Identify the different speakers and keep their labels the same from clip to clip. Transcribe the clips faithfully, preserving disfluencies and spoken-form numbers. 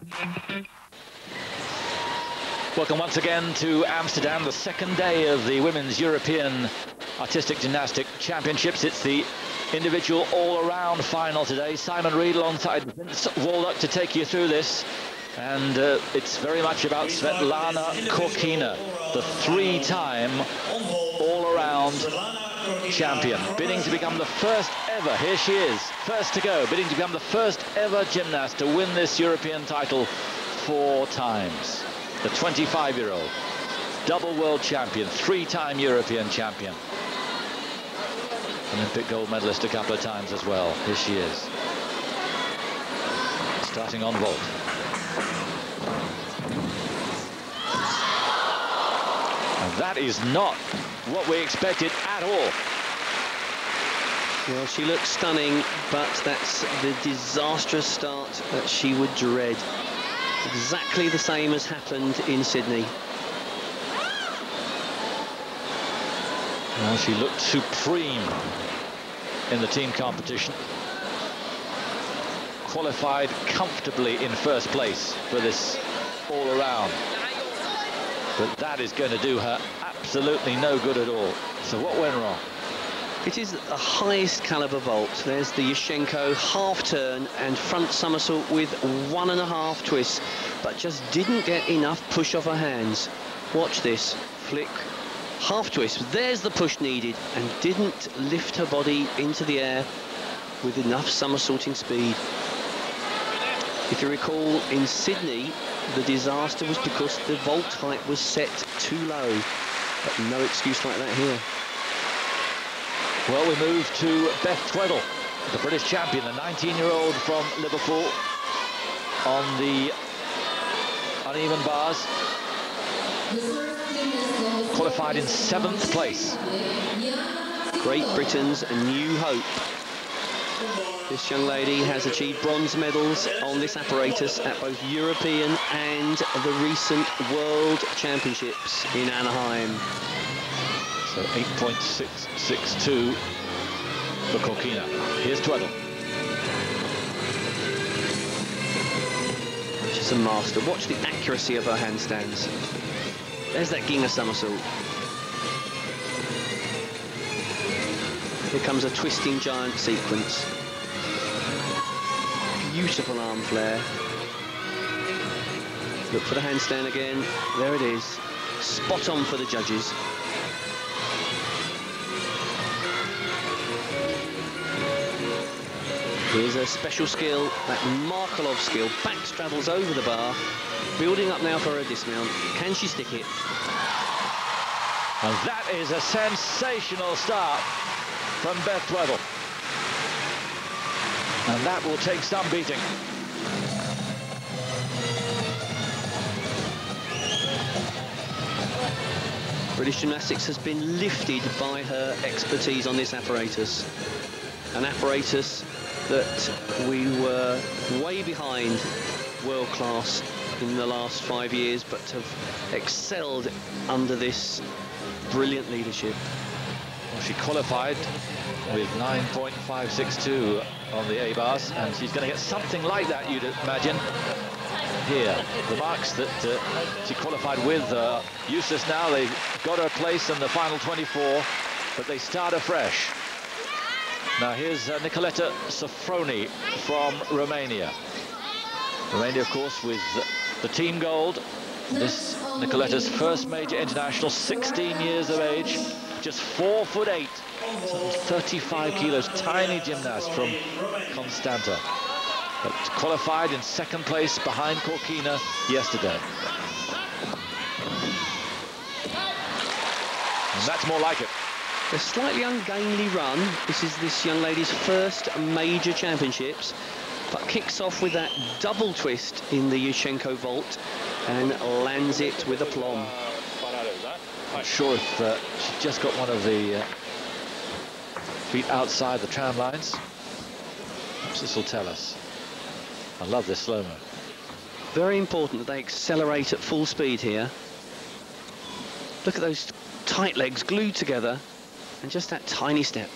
Speaker 1: Welcome once again to Amsterdam, the second day of the Women's European Artistic Gymnastic Championships. It's the individual all-around final today. Simon Reed alongside Vince Waldock to take you through this. And uh, it's very much about Svetlana Korkina, the three-time all-around champion, bidding to become the first ever, here she is, first to go, bidding to become the first ever gymnast to win this European title four times. The twenty-five-year-old, double world champion, three-time European champion. Olympic gold medalist a couple of times as well. Here she is. Starting on vault. And that is not what we expected at all.
Speaker 2: Well, she looks stunning, but that's the disastrous start that she would dread. Exactly the same as happened in Sydney.
Speaker 1: Well, she looked supreme in the team competition. Qualified comfortably in first place for this all-around. But that is going to do her absolutely no good at all. So what went wrong?
Speaker 2: It is the highest caliber vault. There's the Yushchenko half turn and front somersault with one and a half twists, but just didn't get enough push off her hands. Watch this, flick, half twist. There's the push needed, and didn't lift her body into the air with enough somersaulting speed. If you recall, in Sydney, the disaster was because the vault height was set too low, but no excuse like that here.
Speaker 1: Well, we move to Beth Tweddle, the British champion, the nineteen-year-old from Liverpool, on the uneven bars. Qualified in seventh place.
Speaker 2: Great Britain's new hope. This young lady has achieved bronze medals on this apparatus at both European and the recent World Championships in Anaheim.
Speaker 1: So eight point six six two for Korkina. Here's Tweddle.
Speaker 2: She's a master. Watch the accuracy of her handstands. There's that Ginga somersault. Here comes a twisting giant sequence. Beautiful arm flare. Look for the handstand again. There it is. Spot on for the judges. Here's a special skill, that Markelov skill. Back straddles over the bar. Building up now for her dismount. Can she stick it?
Speaker 1: And that is a sensational start from Beth Tweddle. And that will take some beating.
Speaker 2: British Gymnastics has been lifted by her expertise on this apparatus. An apparatus that we were way behind world class in the last five years, but have excelled under this brilliant leadership.
Speaker 1: Well, she qualified with nine point five six two on the A-bars, and she's going to get something like that, you'd imagine, here. The marks that uh, she qualified with are useless now. They've got her place in the final twenty-four, but they start afresh. Now here's uh, Nicoleta Sofroni from Romania. Romania, of course, with the team gold. This Nicoleta's first major international, sixteen years of age, just four foot eight, some thirty-five kilos, tiny gymnast from Constanta, but qualified in second place behind Korkina yesterday. And that's more like it.
Speaker 2: A slightly ungainly run. This is this young lady's first major championships, but kicks off with that double twist in the Yushchenko vault and lands it with aplomb.
Speaker 1: Not sure if uh, she just got one of the uh, feet outside the tram lines. Perhaps this will tell us. I love this slow-mo.
Speaker 2: Very important that they accelerate at full speed here. Look at those tight legs glued together. And just that tiny step.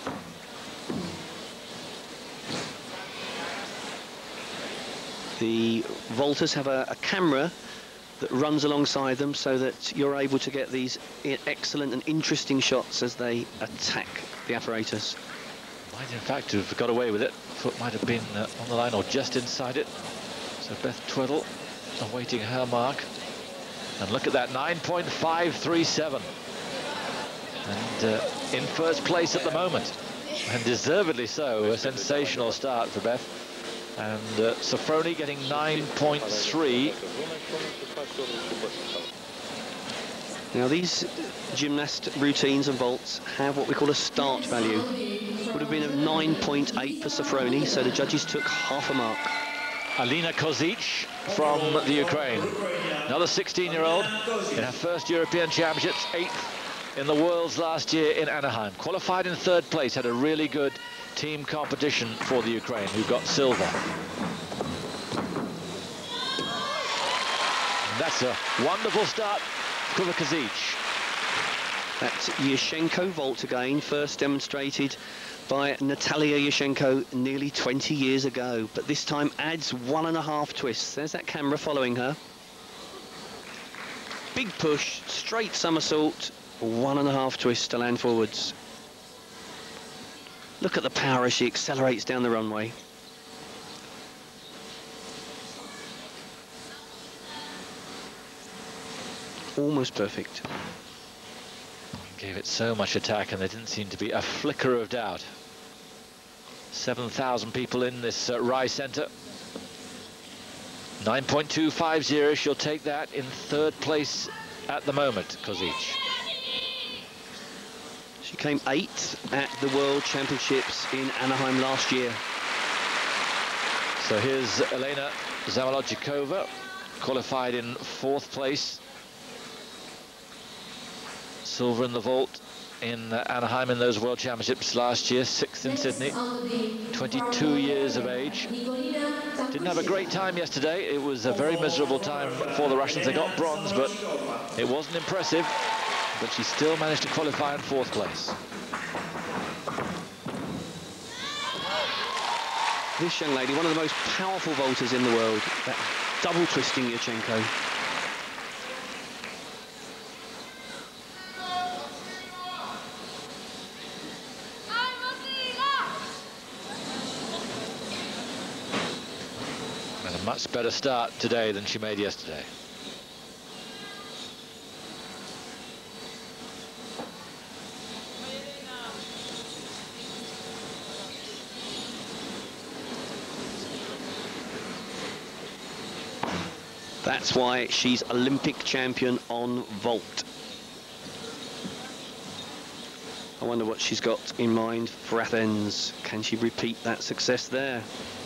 Speaker 2: The vaulters have a, a camera that runs alongside them so that you're able to get these excellent and interesting shots as they attack the apparatus.
Speaker 1: Might in fact have got away with it. Foot might have been uh, on the line or just inside it. So Beth Tweddle awaiting her mark. And look at that, nine point five three seven. And uh, in first place at the moment. And deservedly so, a sensational start for Beth. And uh, Sofroni getting nine point three.
Speaker 2: Now these gymnast routines and vaults have what we call a start value. Would have been a nine point eight for Sofroni, so the judges took half a mark.
Speaker 1: Alina Kozic from the Ukraine. Another sixteen-year-old in her first European Championships, eighth in the Worlds last year in Anaheim. Qualified in third place, had a really good team competition for the Ukraine, who got silver. And that's a wonderful start for the Kozic.
Speaker 2: That's Yashchenko vault again, first demonstrated by Natalia Yashchenko nearly twenty years ago, but this time adds one and a half twists. There's that camera following her. Big push, straight somersault, one and a half twists to land forwards. Look at the power as she accelerates down the runway. Almost perfect.
Speaker 1: Gave it so much attack and there didn't seem to be a flicker of doubt. seven thousand people in this uh, Rai Centre. nine point two five zero, she'll take that in third place at the moment, Kozic.
Speaker 2: She came eighth at the World Championships in Anaheim last year.
Speaker 1: So here's Elena Zamolodchikova, qualified in fourth place. Silver in the vault in uh, Anaheim in those World Championships last year, sixth in Sydney, twenty-two years of age. Didn't have a great time yesterday. It was a very miserable time for the Russians. They got bronze, but it wasn't impressive. But she still managed to qualify in fourth place.
Speaker 2: This young lady, one of the most powerful vaulters in the world, that double twisting Yashchenko.
Speaker 1: And a much better start today than she made yesterday.
Speaker 2: That's why she's Olympic champion on vault. I wonder what she's got in mind for Athens. Can she repeat that success there?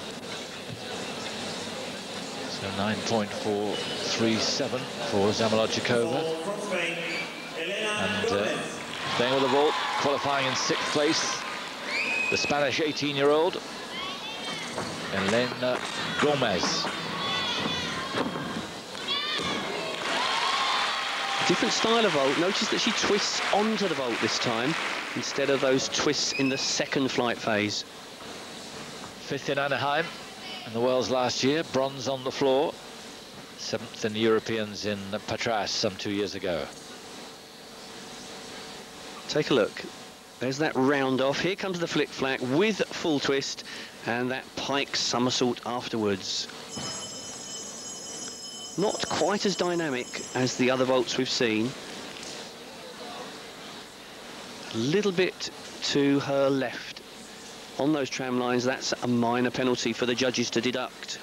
Speaker 1: So nine point four three seven for Zamolodchikova. And uh, staying with the vault, qualifying in sixth place, the Spanish eighteen-year-old, Elena Gomez.
Speaker 2: Different style of vault. Notice that she twists onto the vault this time instead of those twists in the second flight phase.
Speaker 1: Fifth in Anaheim in the Worlds last year, bronze on the floor. Seventh in the Europeans in Patras some two years ago.
Speaker 2: Take a look. There's that round off. Here comes the flick flack with full twist and that pike somersault afterwards. Not quite as dynamic as the other vaults we've seen. A little bit to her left. On those tram lines, that's a minor penalty for the judges to deduct.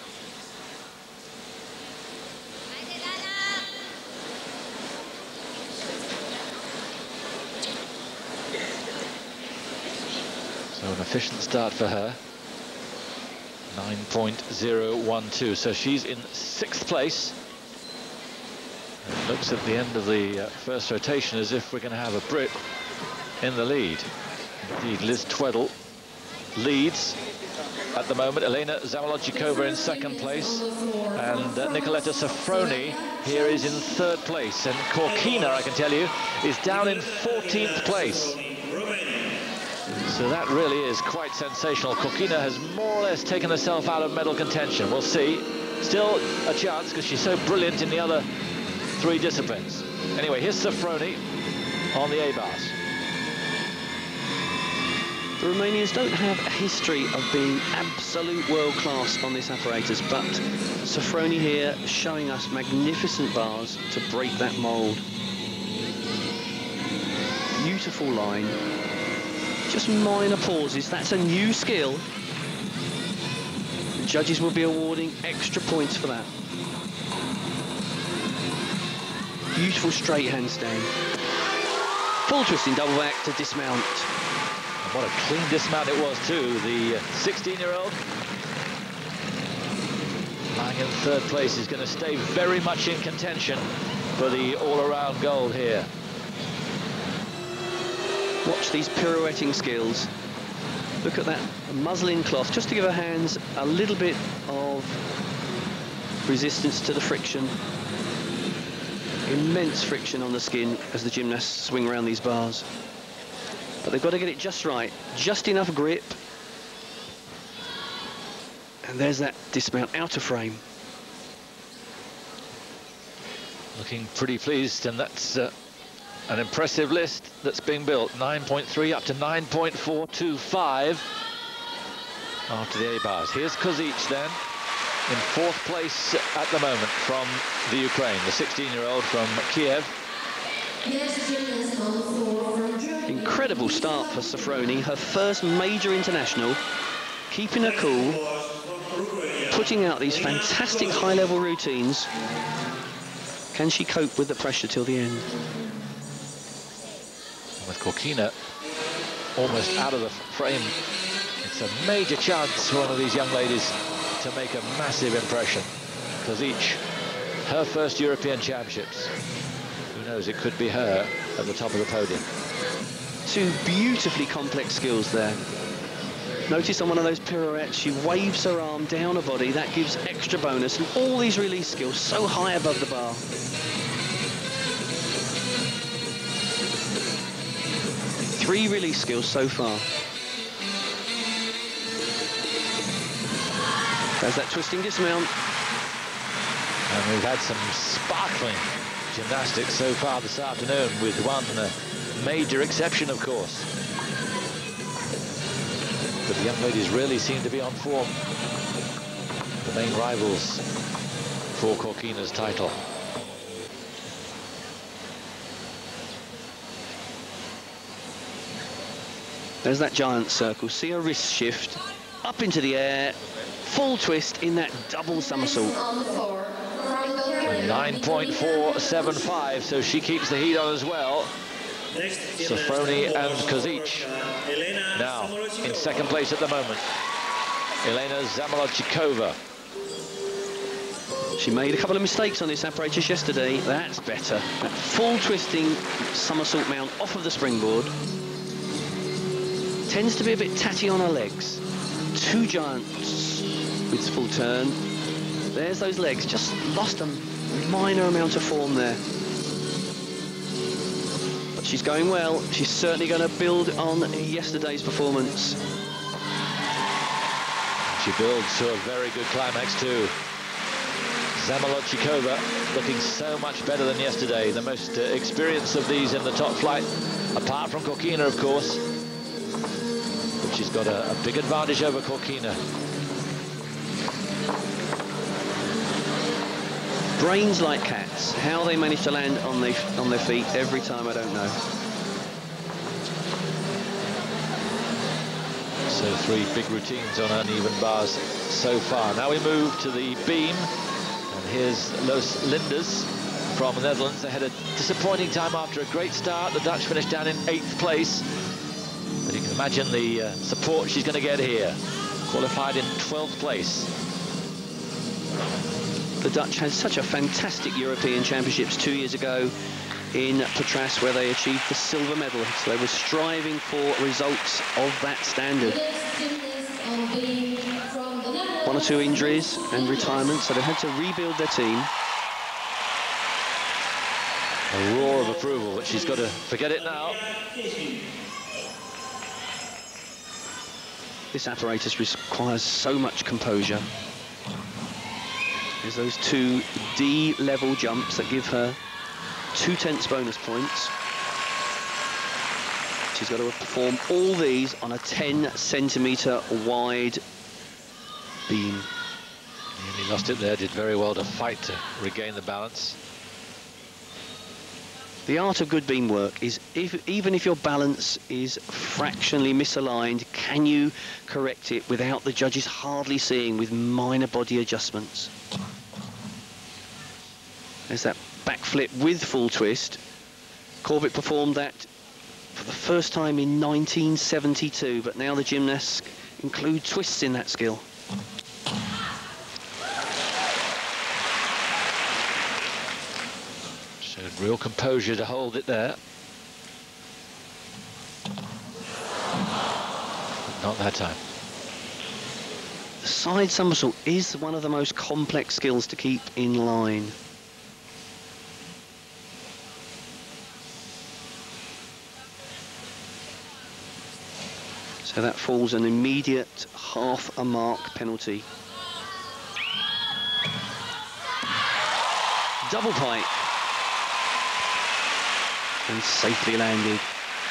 Speaker 1: So an efficient start for her. nine point zero one two. So she's in sixth place. And it looks at the end of the uh, first rotation as if we're going to have a Brit in the lead. Indeed, Liz Tweddle leads at the moment. Elena Zamolodchikova in second place. And uh, Nicoletta Sofroni here is in third place. And Korkina, I can tell you, is down in fourteenth place. So that really is quite sensational. Korkina has more or less taken herself out of medal contention. We'll see. still a chance because she's so brilliant in the other three disciplines. Anyway, here's Sofroni on the A-bars.
Speaker 2: The Romanians don't have a history of being absolute world-class on this apparatus, but Sofroni here showing us magnificent bars to break that mould. Beautiful line. Just minor pauses. That's a new skill. The judges will be awarding extra points for that. Beautiful straight handstand. Full twisting double back to dismount.
Speaker 1: And what a clean dismount it was too. The sixteen-year-old lying in third place is going to stay very much in contention for the all-around gold here.
Speaker 2: Watch these pirouetting skills. Look at that muslin cloth, just to give her hands a little bit of resistance to the friction. Immense friction on the skin as the gymnasts swing around these bars. But they've got to get it just right, just enough grip. And there's that dismount out of frame.
Speaker 1: Looking pretty pleased, and that's uh, an impressive list that's being built. nine point three up to nine point four two five after the A-bars. Here's Kozic then, in fourth place at the moment from the Ukraine, the sixteen-year-old from Kiev.
Speaker 2: Incredible start for Sofroni, her first major international, keeping her cool, putting out these fantastic high-level routines. Can she cope with the pressure till the end?
Speaker 1: With Korkina almost out of the frame, it's a major chance for one of these young ladies to make a massive impression. Kozic, her first European Championships. Who knows, it could be her at the top of the podium.
Speaker 2: Two beautifully complex skills there. Notice on one of those pirouettes, she waves her arm down her body. That gives extra bonus. And all these release skills so high above the bar. Three release skills so far. There's that twisting dismount.
Speaker 1: And we've had some sparkling gymnastics so far this afternoon, with one uh, major exception, of course. But the young ladies really seem to be on form. The main rivals for Korkina's title.
Speaker 2: There's that giant circle. See her wrist shift up into the air, full twist in that double somersault.
Speaker 1: nine point four seven five, so she keeps the heat on as well. Sofroni and Kozic now in second place at the moment. Elena Zamolodchikova.
Speaker 2: She made a couple of mistakes on this apparatus yesterday. That's better. That full twisting somersault mount off of the springboard. Tends to be a bit tatty on her legs. Two giants with full turn. There's those legs, just lost a minor amount of form there. But she's going well. She's certainly going to build on yesterday's performance.
Speaker 1: She builds to a very good climax too. Zamolodchikova looking so much better than yesterday. The most uh, experienced of these in the top flight, apart from Korkina, of course. But she's got a, a big advantage over Korkina.
Speaker 2: Brains like cats. How they manage to land on their, on their feet every time, I don't know.
Speaker 1: So three big routines on uneven bars so far. Now we move to the beam. And here's Los Linders from the Netherlands. They had a disappointing time after a great start. The Dutch finished down in eighth place. But you can imagine the uh, support she's going to get here. Qualified in twelfth place.
Speaker 2: The Dutch had such a fantastic European Championships two years ago in Patras, where they achieved the silver medal. So they were striving for results of that standard. One or two injuries and retirement, so they had to rebuild their team.
Speaker 1: A roar of approval, but she's got to forget it now.
Speaker 2: This apparatus requires so much composure. There's those two D-level jumps that give her two-tenths bonus points. She's got to perform all these on a ten centimetre wide beam.
Speaker 1: He lost it there, did very well to fight to regain the balance.
Speaker 2: The art of good beam work is, if, even if your balance is fractionally misaligned, can you correct it without the judges hardly seeing, with minor body adjustments? There's that backflip with full twist. Corbett performed that for the first time in nineteen seventy-two, but now the gymnasts include twists in that skill.
Speaker 1: Showed real composure to hold it there. But not that time.
Speaker 2: The side somersault is one of the most complex skills to keep in line. So that falls an immediate half a mark penalty. Double pike. And safely landed.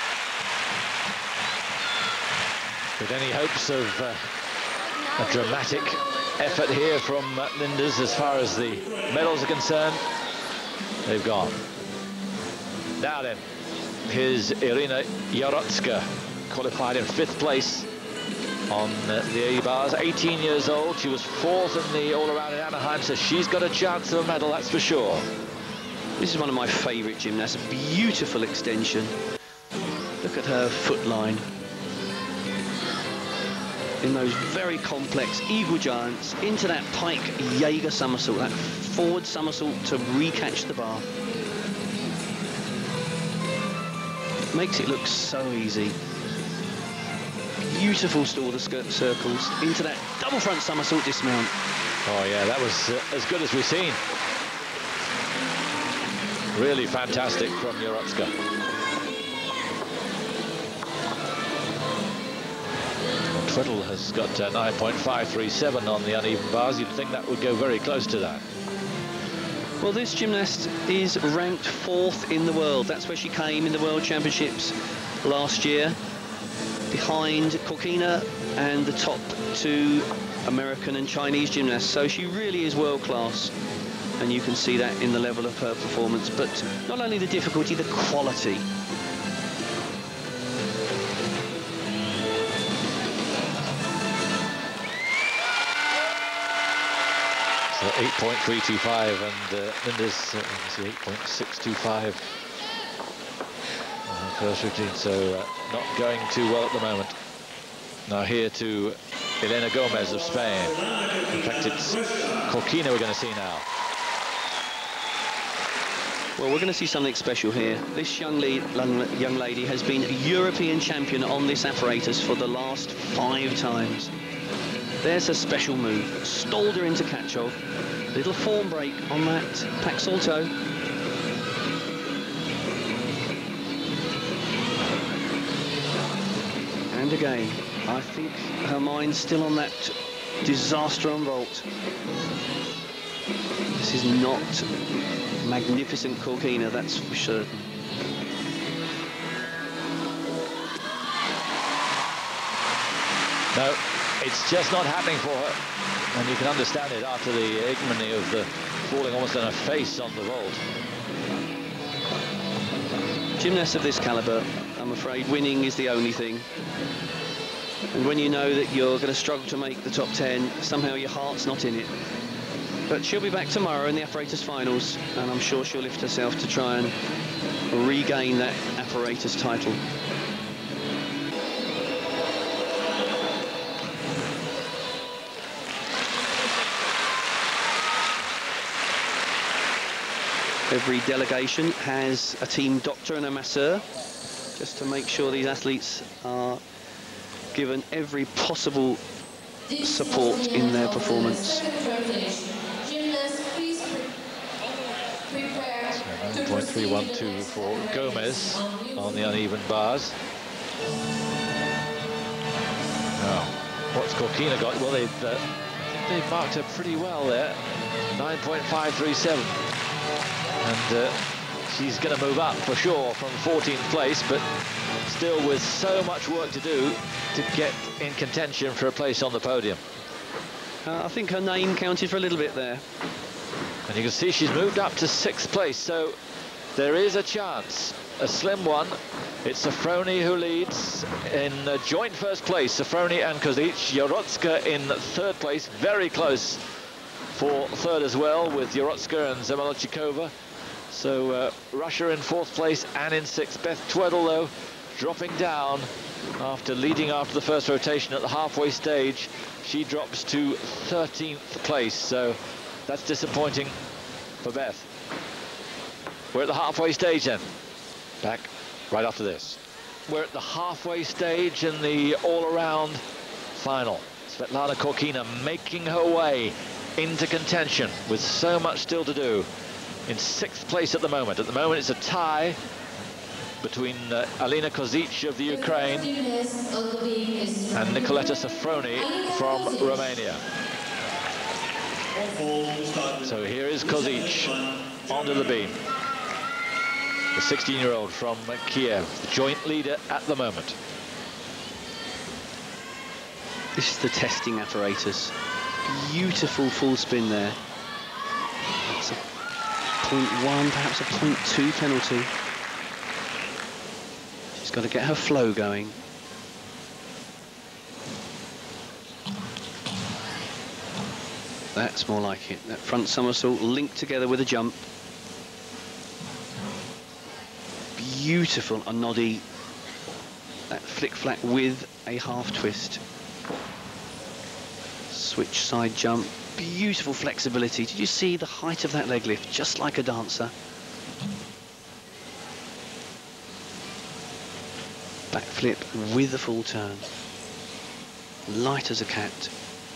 Speaker 1: With any hopes of uh, a dramatic effort here from uh, Linders as far as the medals are concerned, they've gone. Now then, here's Irina Yarotska, qualified in fifth place on uh, the A-bars, eighteen years old. She was fourth in the all-around in Anaheim, so she's got a chance of a medal, that's for sure.
Speaker 2: This is one of my favourite gymnasts. Beautiful extension. Look at her foot line. In those very complex eagle giants, into that pike Jaeger somersault, that forward somersault to recatch the bar. Makes it look so easy. Beautiful stall the skirt circles into that double front somersault dismount.
Speaker 1: Oh yeah, that was uh, as good as we've seen. Really fantastic from Yarotska. Twiddle has got uh, nine point five three seven on the uneven bars. You'd think that would go very close to that.
Speaker 2: Well, this gymnast is ranked fourth in the world. That's where she came in the World Championships last year, behind Korkina and the top two American and Chinese gymnasts. So she really is world class, and you can see that in the level of her performance. But not only the difficulty, the quality.
Speaker 1: So eight point three two five, and uh, Linders uh, eight point six two five. First routine, so uh, not going too well at the moment. Now here to Elena Gomez of Spain. In fact, it's Korkina we're going to see now.
Speaker 2: Well, we're going to see something special here. This young, lead, young lady has been a European champion on this apparatus for the last five times. There's a special move. Stalled her into Kachov. Little form break on that Pak Salto. And again, I think her mind's still on that disaster on vault. This is not magnificent Korkina, that's for certain.
Speaker 1: No, it's just not happening for her. And you can understand it after the ignominy of the falling almost on her face on the vault.
Speaker 2: Gymnasts of this calibre, I'm afraid winning is the only thing. And when you know that you're going to struggle to make the top ten, somehow your heart's not in it. But she'll be back tomorrow in the apparatus finals, and I'm sure she'll lift herself to try and regain that apparatus title. Every delegation has a team doctor and a masseur, just to make sure these athletes are given every possible support in their performance.
Speaker 1: nine point three one two for Gomez on the uneven bars. Now, what's Korkina got? Well, they've uh, they've marked her pretty well there, nine point five three seven. And uh, she's going to move up for sure from fourteenth place, but still with so much work to do to get in contention for a place on the podium.
Speaker 2: Uh, I think her name counted for a little bit there.
Speaker 1: And you can see she's moved up to sixth place, so there is a chance, a slim one. It's Safroni who leads in uh, joint first place, Safroni and Kozic. Jorotska in third place, very close for third as well, with Jorotska and Zamolodchikova. So uh, Russia in fourth place and in sixth. Beth Tweddle, though, dropping down after leading after the first rotation at the halfway stage. She drops to thirteenth place, so that's disappointing for Beth. We're at the halfway stage then. Back right after this. We're at the halfway stage in the all-around final. Svetlana Korkina making her way into contention with so much still to do. In sixth place at the moment. At the moment it's a tie between uh, Alina Kozic of the Ukraine and Nicoletta Safroni from Romania. So here is Kozic onto the beam. The sixteen-year-old from Kiev, the joint leader at the moment.
Speaker 2: This is the testing apparatus. Beautiful full spin there. That's a point one, perhaps a point two penalty. She's got to get her flow going. That's more like it. That front somersault linked together with a jump. Beautiful, a noddy. That flick-flack with a half twist. Switch side jump. Beautiful flexibility. Did you see the height of that leg lift? Just like a dancer. Backflip with the full turn. Light as a cat.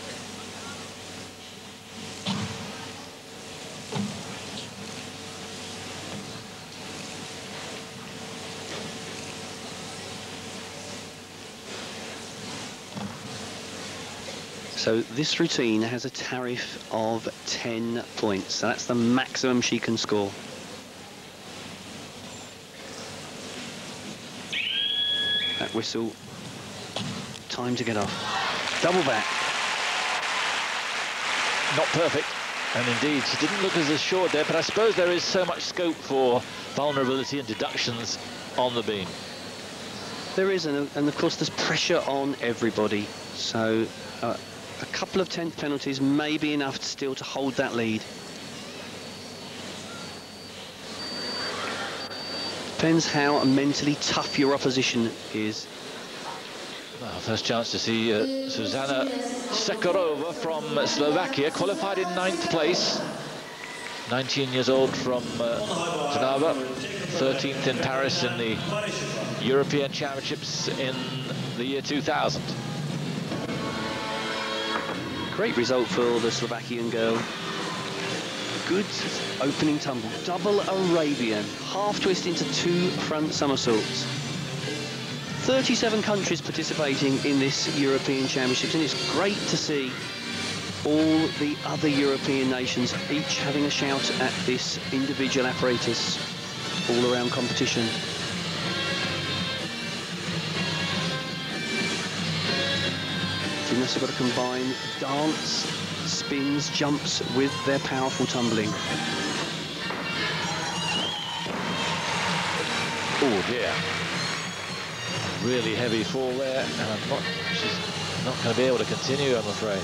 Speaker 2: So this routine has a tariff of ten points. So that's the maximum she can score. That whistle, time to get off. Double back.
Speaker 1: Not perfect, and indeed she didn't look as assured there, but I suppose there is so much scope for vulnerability and deductions on the beam.
Speaker 2: There is, and, and of course there's pressure on everybody. So uh, a couple of tenth penalties may be enough still to hold that lead. Depends how mentally tough your opposition is.
Speaker 1: Well, first chance to see uh, Zuzana Sekharova from Slovakia, qualified in ninth place. nineteen years old from uh, Trnava, thirteenth in Paris in the European Championships in the year two thousand.
Speaker 2: Great result for the Slovakian girl. Good opening tumble, double Arabian, half twist into two front somersaults. thirty-seven countries participating in this European Championships, and it's great to see all the other European nations each having a shout at this individual apparatus all-around competition. Gymnasts have got to combine dance, spins, jumps with their powerful tumbling.
Speaker 1: Oh dear. Really heavy fall there, and I'm not, she's not going to be able to continue, I'm afraid.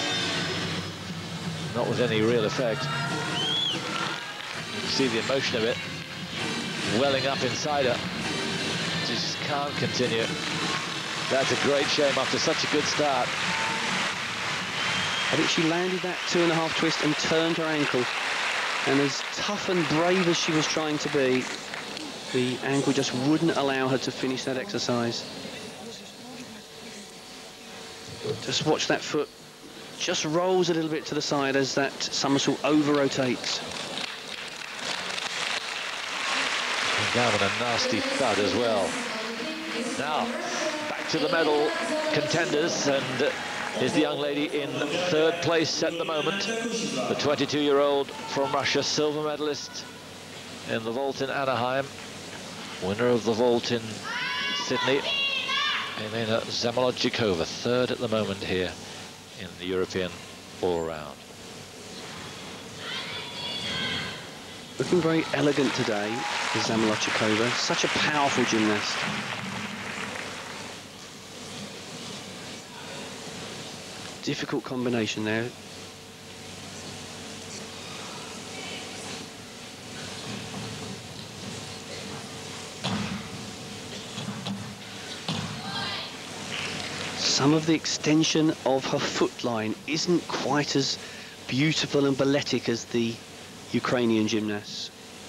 Speaker 1: Not with any real effect. You can see the emotion of it welling up inside her. She just can't continue. That's a great shame after such a good start.
Speaker 2: I think she landed that two and a half twist and turned her ankle. And as tough and brave as she was trying to be, the ankle just wouldn't allow her to finish that exercise. Just watch that foot. Just rolls a little bit to the side as that somersault over-rotates.
Speaker 1: Down with a nasty thud as well. Now, back to the medal contenders, and uh, is the young lady in third place at the moment. The twenty-two-year-old from Russia, silver medalist in the vault in Anaheim, winner of the vault in Sydney, Elena Zamolodchikova, third at the moment here in the European all-round.
Speaker 2: Looking very elegant today, Zamolodchikova, such a powerful gymnast. Difficult combination there. Some of the extension of her foot line isn't quite as beautiful and balletic as the Ukrainian gymnasts.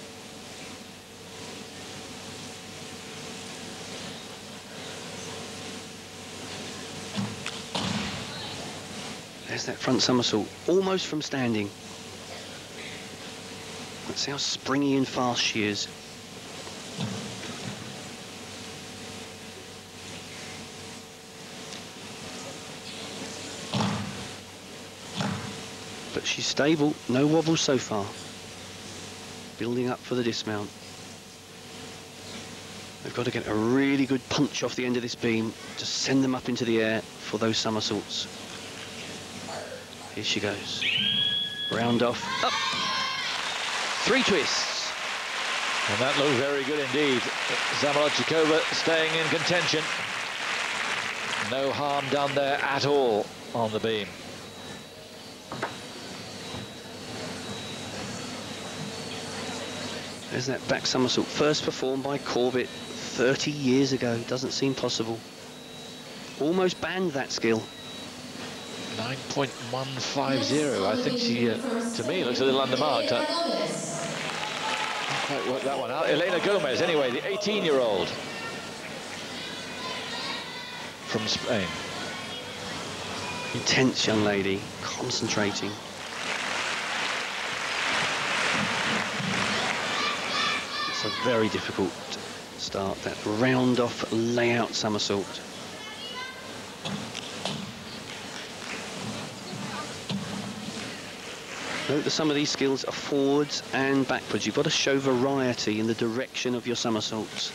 Speaker 2: There's that front somersault, almost from standing. Let's see how springy and fast she is. But she's stable, no wobbles so far. Building up for the dismount. They've got to get a really good punch off the end of this beam to send them up into the air for those somersaults. Here she goes. Round off, up. Three twists.
Speaker 1: And that looked very good indeed. Zamolodchikova staying in contention. No harm done there at all on the beam.
Speaker 2: There's that back somersault, first performed by Corbett thirty years ago. Doesn't seem possible. Almost banned that skill.
Speaker 1: nine point one five zero. I think she, uh, to me, looks a little undermarked. Uh, can't quite work that one out. Elena Gomez, anyway, the eighteen-year-old from Spain.
Speaker 2: Intense young lady, concentrating. It's a very difficult start, that round-off layout somersault. Note that some of these skills are forwards and backwards. You've got to show variety in the direction of your somersaults.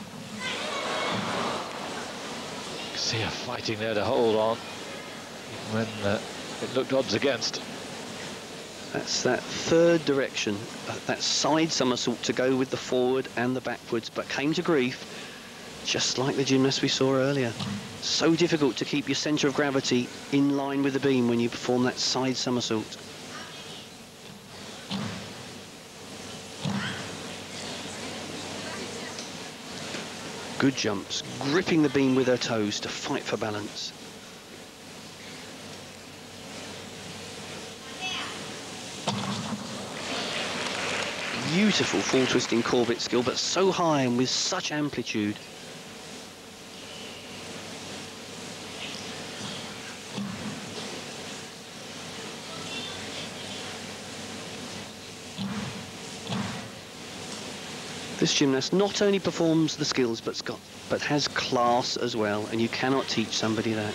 Speaker 1: See her fighting there to hold on when uh, it looked odds against.
Speaker 2: That's that third direction, uh, that side somersault to go with the forward and the backwards, but came to grief, just like the gymnast we saw earlier. So difficult to keep your centre of gravity in line with the beam when you perform that side somersault. Good jumps, gripping the beam with her toes to fight for balance. Beautiful full twisting Corbett skill, but so high and with such amplitude. This gymnast not only performs the skills, but's got, but has class as well, and you cannot teach somebody that.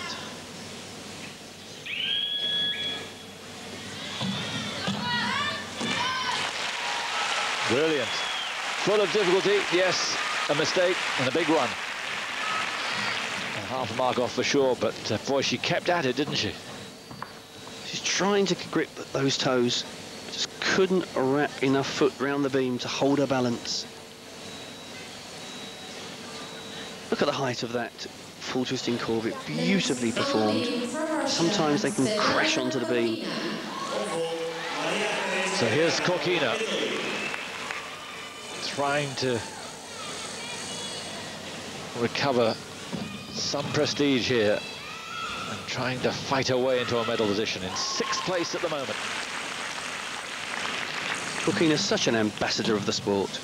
Speaker 1: Brilliant. Full of difficulty, yes, a mistake and a big one. And half a mark off for sure, but uh, boy, she kept at it, didn't she?
Speaker 2: She's trying to grip those toes, just couldn't wrap enough foot round the beam to hold her balance. Look at the height of that full twisting Corbett, beautifully performed. Sometimes they can crash onto the beam.
Speaker 1: So here's Korkina trying to recover some prestige here and trying to fight her way into a medal position in sixth place at the moment.
Speaker 2: Korkina's such an ambassador of the sport.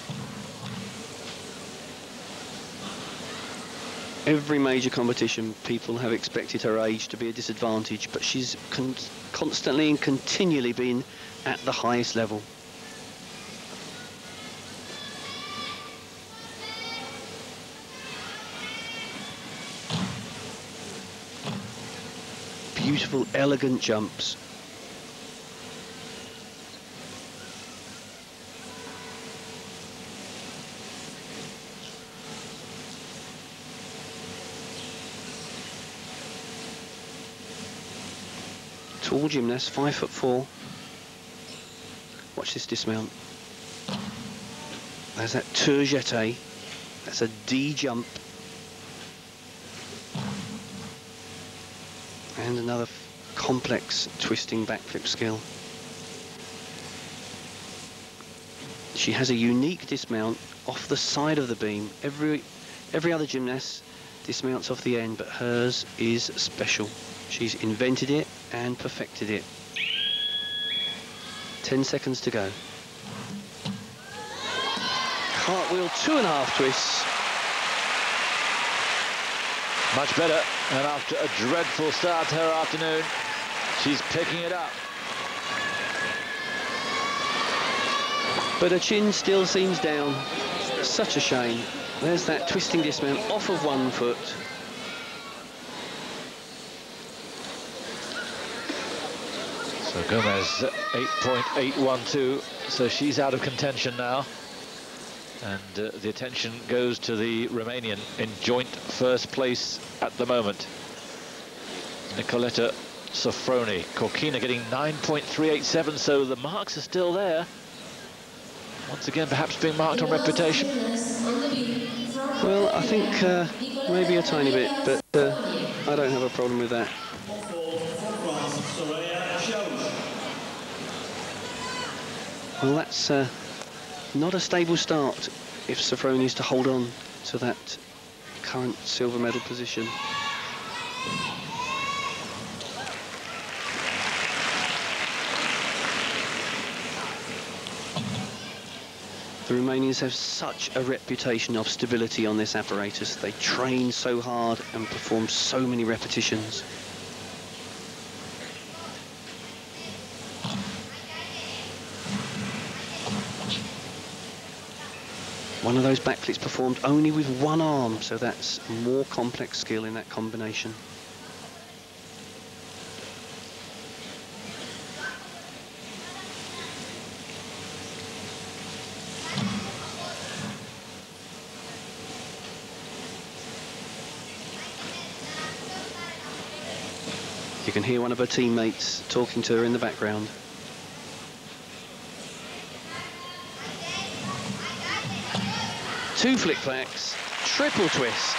Speaker 2: Every major competition, people have expected her age to be a disadvantage, but she's con constantly and continually been at the highest level. beautiful, elegant jumps. Tall gymnast, five foot four. Watch this dismount. There's that tour jeté. That's a D jump. And another complex twisting backflip skill. She has a unique dismount off the side of the beam. Every, every other gymnast dismounts off the end, but hers is special. She's invented it and perfected it. Ten seconds to go. Cartwheel, two and a half twists.
Speaker 1: Much better, and after a dreadful start to her afternoon, she's picking it up.
Speaker 2: But her chin still seems down. Such a shame. There's that twisting dismount off of one foot.
Speaker 1: So Gomez, eight point eight one two, so she's out of contention now. And uh, the attention goes to the Romanian in joint first place at the moment. Nicoletta Sofroni. Corkina getting nine point three eight seven, so the marks are still there. Once again, perhaps being marked on reputation.
Speaker 2: Well, I think uh, maybe a tiny bit, but uh, I don't have a problem with that. Well, that's uh, not a stable start if Sofroni is to hold on to that current silver medal position. The Romanians have such a reputation of stability on this apparatus. They train so hard and perform so many repetitions. One of those backflips performed only with one arm, so that's more complex skill in that combination. You can hear one of her teammates talking to her in the background. Two flick-flacks, triple twist.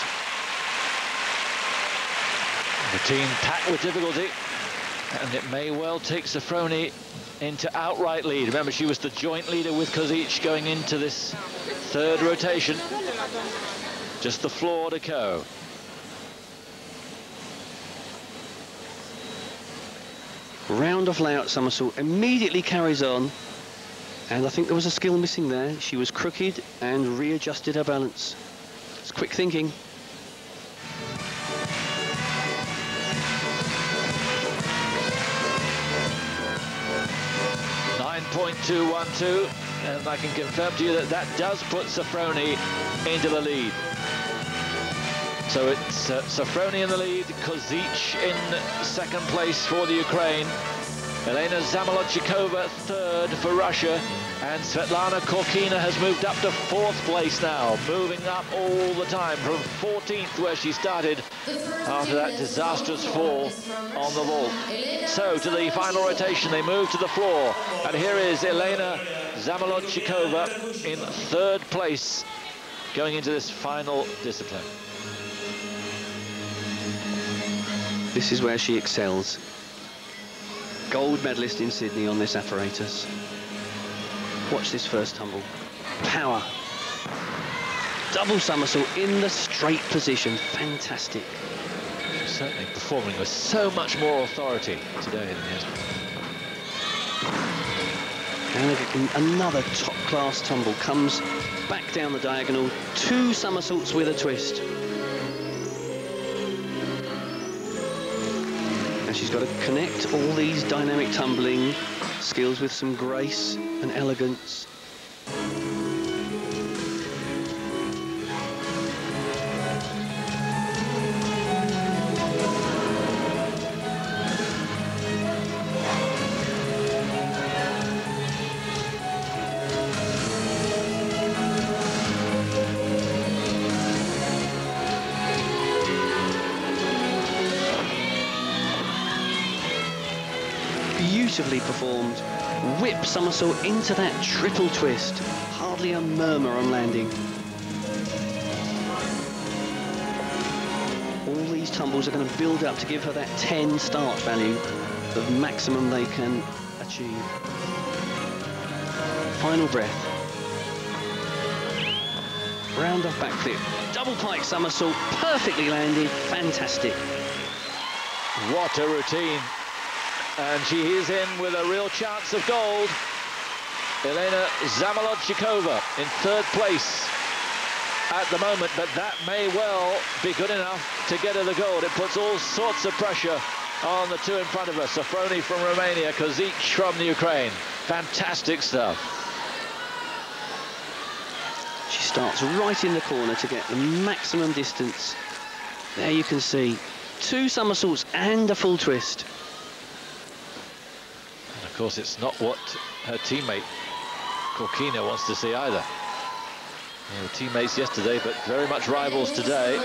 Speaker 1: The team packed with difficulty, and it may well take Sofroni into outright lead. Remember, she was the joint leader with Kozic going into this third rotation. Just the floor to go.
Speaker 2: Round off layout somersault, immediately carries on. And I think there was a skill missing there. She was crooked and readjusted her balance. It's quick thinking.
Speaker 1: nine point two one two, and I can confirm to you that that does put Sofroni into the lead. So it's uh, Sofroni in the lead, Kozic in second place for the Ukraine, Elena Zamolodchikova third for Russia, and Svetlana Korkina has moved up to fourth place now, moving up all the time from fourteenth where she started after that disastrous fall on the vault. So to the final rotation, they move to the floor, and here is Elena Zamolodchikova in third place going into this final discipline.
Speaker 2: This is where she excels. Gold medalist in Sydney on this apparatus. Watch this first tumble. Power. Double somersault in the straight position. Fantastic.
Speaker 1: She's certainly performing with so much more authority today than yesterday.
Speaker 2: And another top-class tumble. Comes back down the diagonal. Two somersaults with a twist. And she's got to connect all these dynamic tumbling skills with some grace and elegance. beautifully performed. Whip somersault into that triple twist. Hardly a murmur on landing. All these tumbles are going to build up to give her that ten start value, the maximum they can achieve. Final breath. Round off backflip. Double pike somersault, perfectly landed, fantastic.
Speaker 1: What a routine. And she is in with a real chance of gold. Elena Zamolodchikova in third place at the moment, but that may well be good enough to get her the gold. It puts all sorts of pressure on the two in front of her. Sofroni from Romania, Kozic from the Ukraine. Fantastic stuff.
Speaker 2: She starts right in the corner to get the maximum distance. There you can see two somersaults and a full twist.
Speaker 1: And of course, it's not what her teammate Korkina wants to see either. They were teammates yesterday, but very much rivals today.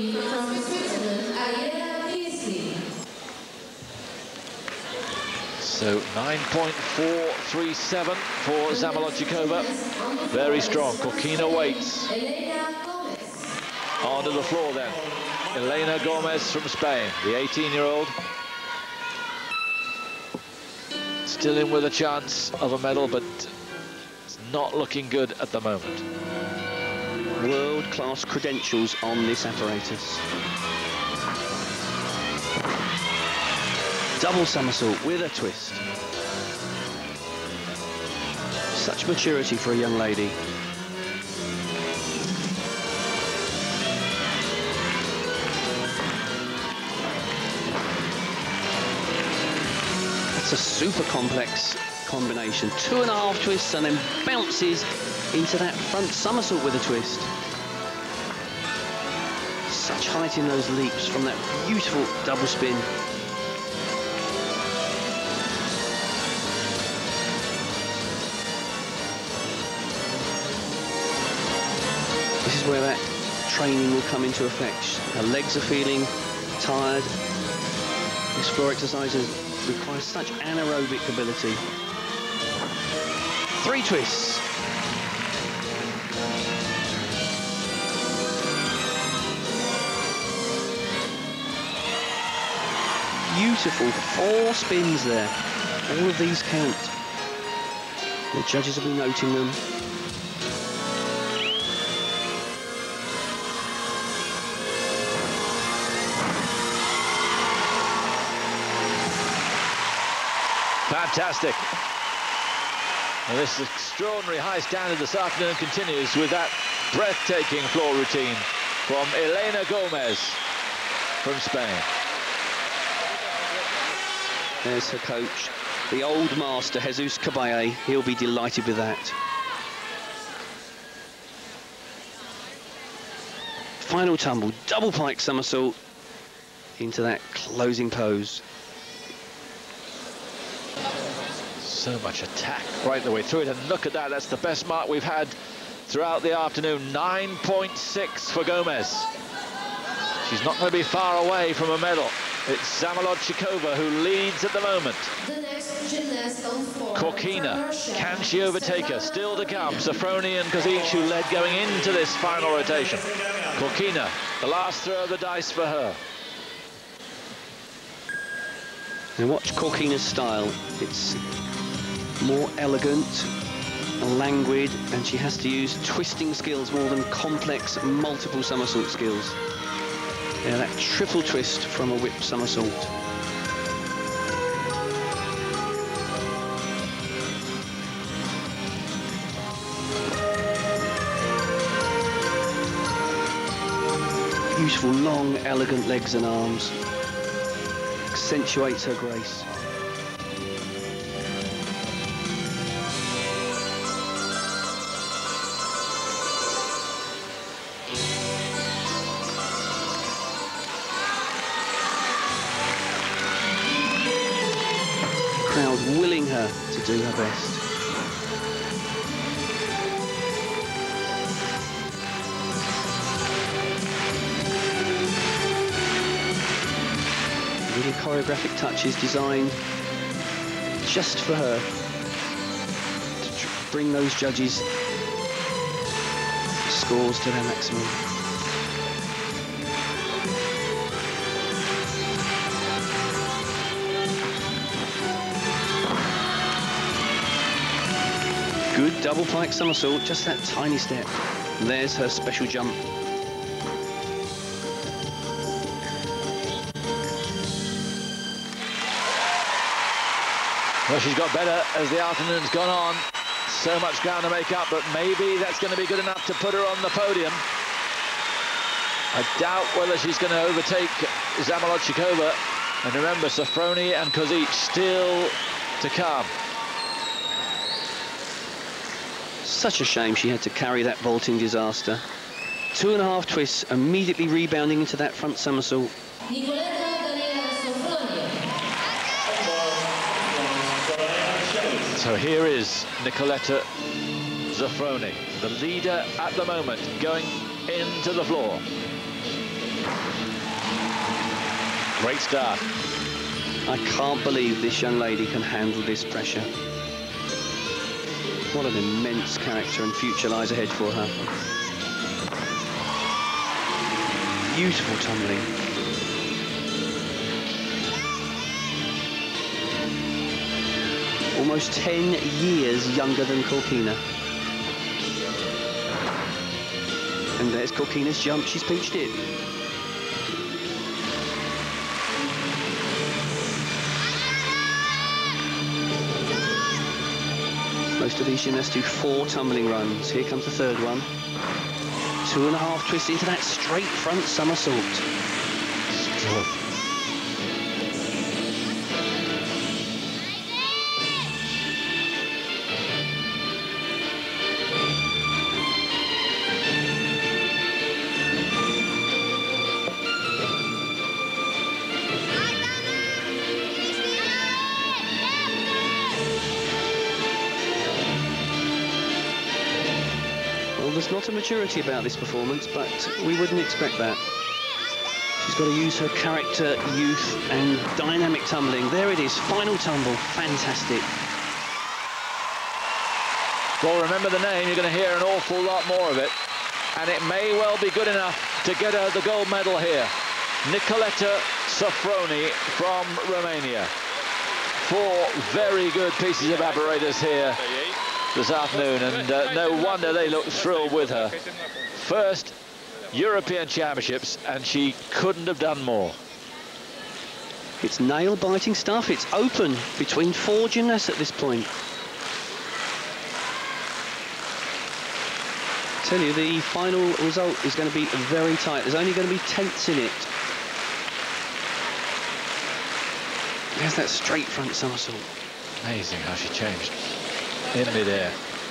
Speaker 1: So nine point four three seven for Zamolodchikova. Very strong. Korkina waits. Onto the floor then. Elena Gomez from Spain, the eighteen-year-old. Still in with a chance of a medal, but it's not looking good at the moment.
Speaker 2: World-class credentials on this apparatus. Double somersault with a twist. Such maturity for a young lady. It's a super complex combination. Two and a half twists and then bounces into that front somersault with a twist. Such height in those leaps from that beautiful double spin. This is where that training will come into effect. Her legs are feeling tired. This floor exercise requires such anaerobic ability. Three twists. Beautiful four spins there. All of these count. The judges will be noting them.
Speaker 1: Fantastic. And this extraordinary high standard this afternoon continues with that breathtaking floor routine from Elena Gomez from Spain.
Speaker 2: There's her coach, the old master, Jesus Caballé. He'll be delighted with that. Final tumble, double pike somersault into that closing pose.
Speaker 1: So much attack right the way through it, and look at that, that's the best mark we've had throughout the afternoon. Nine point six for Gomez. She's not going to be far away from a medal. It's Zamolodchikova who leads at the moment.
Speaker 3: The next gymnast on four.
Speaker 1: Korkina, can she overtake her? Still to come. Sofroni and Kozic who led going into this final rotation. Korkina, the last throw of the dice for her.
Speaker 2: Now watch Korkina's style. It's more elegant, languid, and she has to use twisting skills more than complex multiple somersault skills. Yeah, that triple twist from a whip somersault. Beautiful, long, elegant legs and arms. Accentuates her grace. Crowd willing her to do her best. Little choreographic touches designed just for her, to tr bring those judges' scores to their maximum. Good double pike somersault, just that tiny step. There's her special jump.
Speaker 1: Well, she's got better as the afternoon's gone on. So much ground to make up, but maybe that's going to be good enough to put her on the podium. I doubt whether she's going to overtake Zamolodchikova. And remember, Sofroni and Kozic still to come.
Speaker 2: Such a shame she had to carry that vaulting disaster. Two and a half twists, immediately rebounding into that front somersault.
Speaker 1: So here is Nicoletta Zafroni, the leader at the moment, going into the floor. Great start.
Speaker 2: I can't believe this young lady can handle this pressure. What an immense character and future lies ahead for her. Beautiful tumbling. Almost ten years younger than Korkina. And there's Korkina's jump, she's pinched it. Most of these gymnasts do four tumbling runs. Here comes the third one. Two and a half twists into that straight front somersault.
Speaker 1: Still.
Speaker 2: There's not a maturity about this performance, but we wouldn't expect that. She's got to use her character, youth, and dynamic tumbling. There it is, final tumble, fantastic.
Speaker 1: Well, remember the name, you're going to hear an awful lot more of it, and it may well be good enough to get her the gold medal here. Nicoletta Sofroni from Romania. Four very good pieces of apparatus here this afternoon, and uh, no wonder they look thrilled with her. First European Championships, and she couldn't have done more.
Speaker 2: It's nail-biting stuff. It's open between four gymnasts at this point. I tell you, the final result is going to be very tight. There's only going to be tenths in it. There's that straight front somersault.
Speaker 1: Amazing how she changed in midair.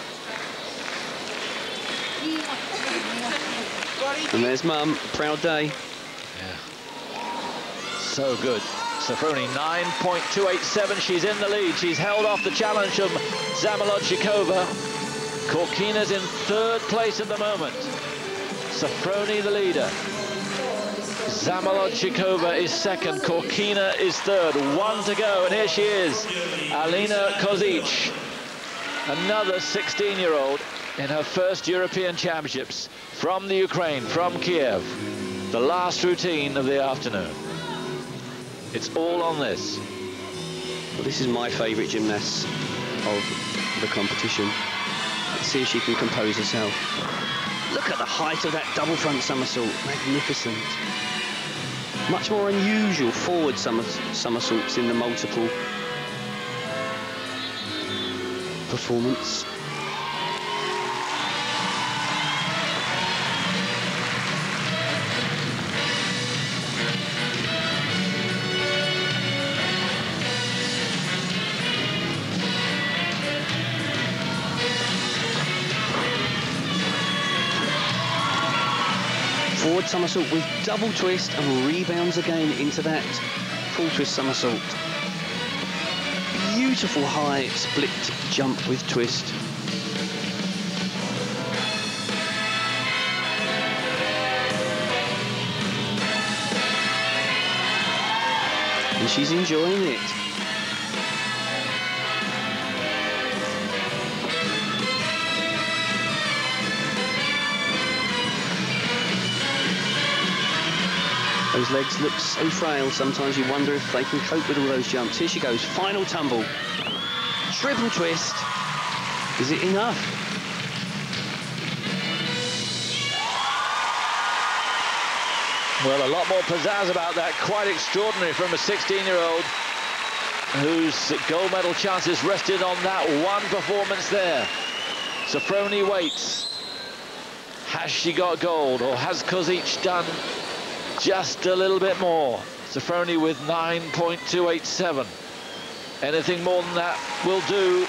Speaker 2: And there's Mum, proud day.
Speaker 1: Yeah. So good. Sofroni, nine point two eight seven. She's in the lead. She's held off the challenge of Zamolodchikova. Korkina's in third place at the moment. Sofroni the leader. Zamolodchikova is second. Korkina is third. One to go, and here she is, Alina Kozic. Another sixteen-year-old in her first European Championships from the Ukraine, from Kiev. The last routine of the afternoon. It's all on this.
Speaker 2: Well, this is my favourite gymnast of the competition. Let's see if she can compose herself. Look at the height of that double front somersault. Magnificent. Much more unusual forward somersaults in the multiple performance. Forward somersault with double twist and rebounds again into that full twist somersault. Beautiful high split jump with twist. And she's enjoying it. Those legs look so frail, sometimes you wonder if they can cope with all those jumps. Here she goes, final tumble. Triple twist. Is it enough?
Speaker 1: Well, a lot more pizzazz about that. Quite extraordinary from a sixteen-year-old whose gold medal chances rested on that one performance there. Sofroni waits. Has she got gold, or has Kozic done just a little bit more? Sofroni with nine point two eight seven. Anything more than that will do.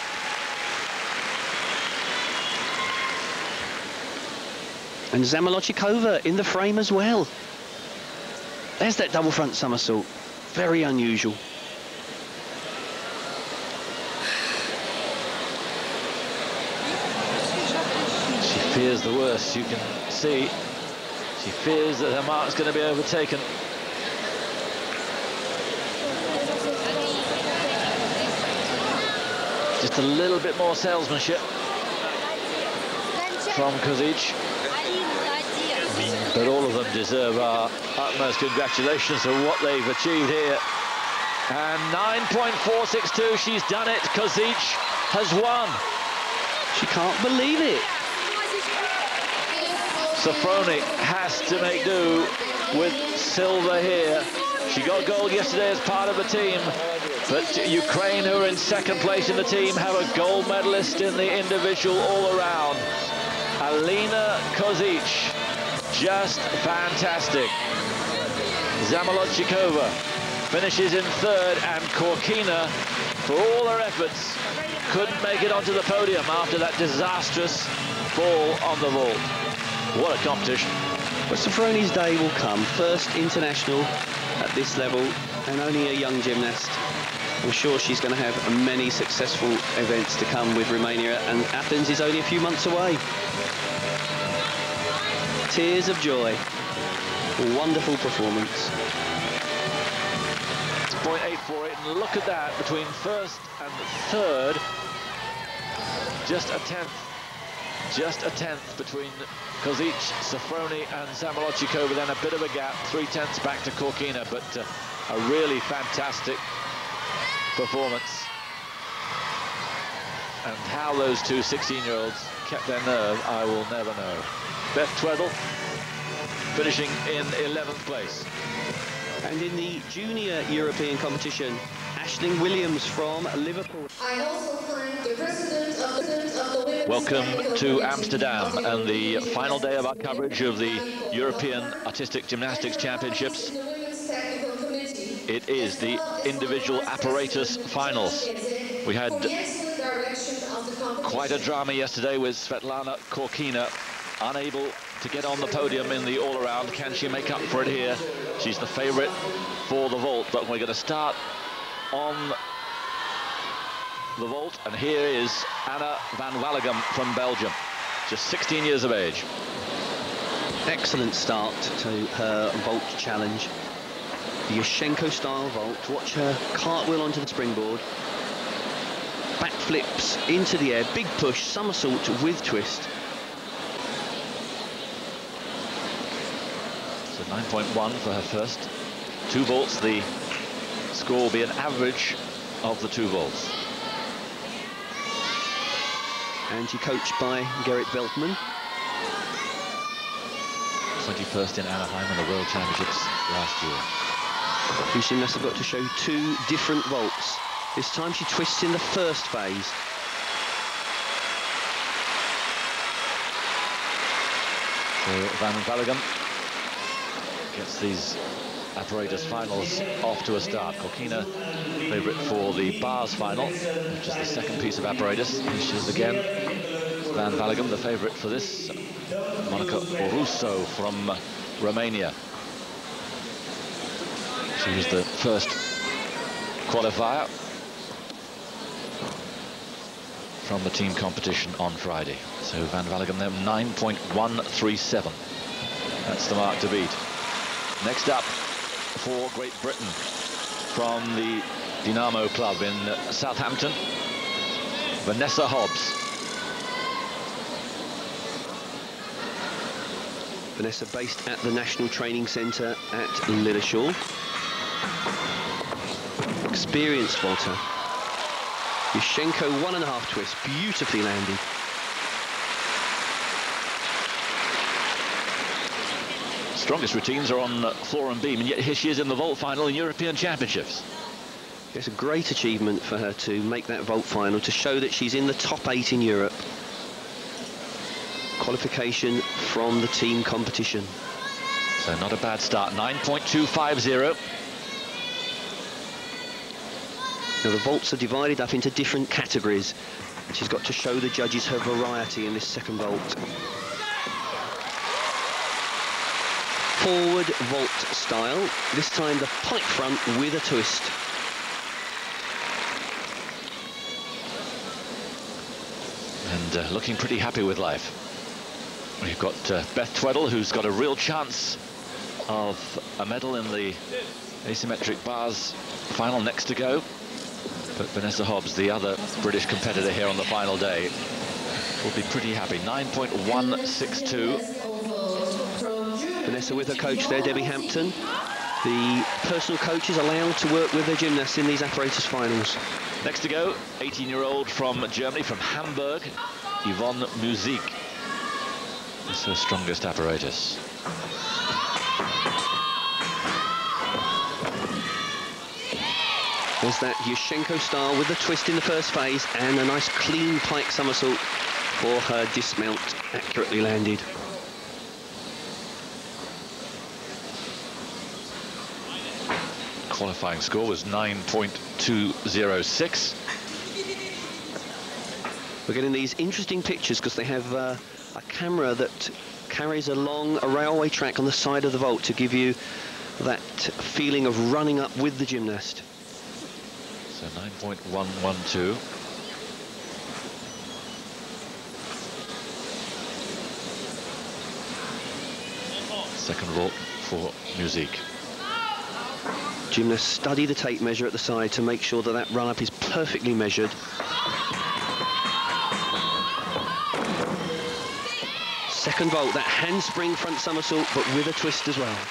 Speaker 2: And Zamolodchikova in the frame as well. There's that double front somersault. Very unusual.
Speaker 1: She fears the worst, you can see. She fears that her mark's going to be overtaken. Just a little bit more salesmanship from Kozic. But all of them deserve our utmost congratulations for what they've achieved here. And nine point four six two, she's done it. Kozic has won.
Speaker 2: She can't believe it.
Speaker 1: Sofroni has to make do with silver here. She got gold yesterday as part of the team, but Ukraine, who are in second place in the team, have a gold medalist in the individual all-around. Alina Kozic, just fantastic. Zamolodchikova finishes in third, and Korkina, for all her efforts, couldn't make it onto the podium after that disastrous fall on the vault. What a competition.
Speaker 2: But Sofroni's day will come. First international at this level, and only a young gymnast. I'm sure she's going to have many successful events to come with Romania, and Athens is only a few months away. Tears of joy. A wonderful performance.
Speaker 1: point eight four eight, and look at that, between first and third, just a tenth. Just a tenth between Kozic, Sofroni and Zamolodchikova, then a bit of a gap, three tenths back to Korkina, but uh, a really fantastic performance. And how those two sixteen-year-olds kept their nerve, I will never know. Beth Tweddle finishing in eleventh place.
Speaker 2: And in the junior European competition, Aisling Williams from Liverpool.
Speaker 3: I also thank the president of the, of the Women's
Speaker 1: Welcome
Speaker 3: Technical
Speaker 1: to
Speaker 3: Committee
Speaker 1: Amsterdam
Speaker 3: of the
Speaker 1: and the
Speaker 3: Olympic
Speaker 1: final day of our
Speaker 3: Committee
Speaker 1: coverage of the
Speaker 3: and
Speaker 1: European
Speaker 3: of
Speaker 1: Artistic Gymnastics Championships.
Speaker 3: the Women's Technical Committee.
Speaker 1: It is the individual apparatus finals. We had
Speaker 3: For the excellent direction of the competition.
Speaker 1: quite a drama yesterday with Svetlana Korkina unable to get on the podium in the all-around. Can she make up for it here? She's the favorite for the vault, but we're going to start on the vault, and here is Anna van Wallegem from Belgium, just sixteen years of age.
Speaker 2: Excellent start to her vault challenge. The Yashchenko style vault. Watch her cartwheel onto the springboard. Back flips into the air, big push, somersault with twist.
Speaker 1: So nine point one for her first two vaults. The score will be an average of the two vaults.
Speaker 2: And she coached by Gerrit Veltman.
Speaker 1: twenty-first in Anaheim in the World Championships last year.
Speaker 2: Whose gymnasts have got to show two different vaults. This time she twists in the first phase.
Speaker 1: So Van Wallegem gets these apparatus finals off to a start. Korkina, favourite for the bars final, which is the second piece of apparatus. Here she is again. Van Wallegem, the favourite for this. Monica Russo from Romania. She was the first qualifier from the team competition on Friday. So Van Wallegem there, nine point one three seven. That's the mark to beat. Next up for Great Britain from the Dynamo Club in Southampton, Vanessa Hobbs.
Speaker 2: Vanessa based at the National Training Centre at Lilleshall. Experienced vaulter. Yushchenko one and a half twist, beautifully landed.
Speaker 1: Strongest routines are on floor and beam, and yet here she is in the vault final in European Championships.
Speaker 2: It's a great achievement for her to make that vault final, to show that she's in the top eight in Europe. Qualification from the team competition.
Speaker 1: So not a bad start, nine point two five zero.
Speaker 2: Now the vaults are divided up into different categories, and she's got to show the judges her variety in this second vault. Forward vault style, this time the pike front with a twist.
Speaker 1: And uh, looking pretty happy with life. We've got uh, Beth Tweddle, who's got a real chance of a medal in the asymmetric bars final next to go. But Vanessa Hobbs, the other British competitor here on the final day, will be pretty happy. nine point one six two.
Speaker 2: Vanessa with her coach there, Debbie Hampton. The personal coach is allowed to work with their gymnasts in these apparatus finals.
Speaker 1: Next to go, eighteen-year-old from Germany, from Hamburg, Yvonne Musik. This is her strongest apparatus.
Speaker 2: There's that Yushchenko style with the twist in the first phase and a nice clean pike somersault for her dismount, accurately landed.
Speaker 1: Qualifying score was nine point two zero six.
Speaker 2: We're getting these interesting pictures because they have uh, a camera that carries along a railway track on the side of the vault to give you that feeling of running up with the gymnast.
Speaker 1: So nine point one one two. Second vault for Musik.
Speaker 2: Gymnasts study the tape measure at the side to make sure that that run-up is perfectly measured. Second vault, that handspring front somersault, but with a twist as well.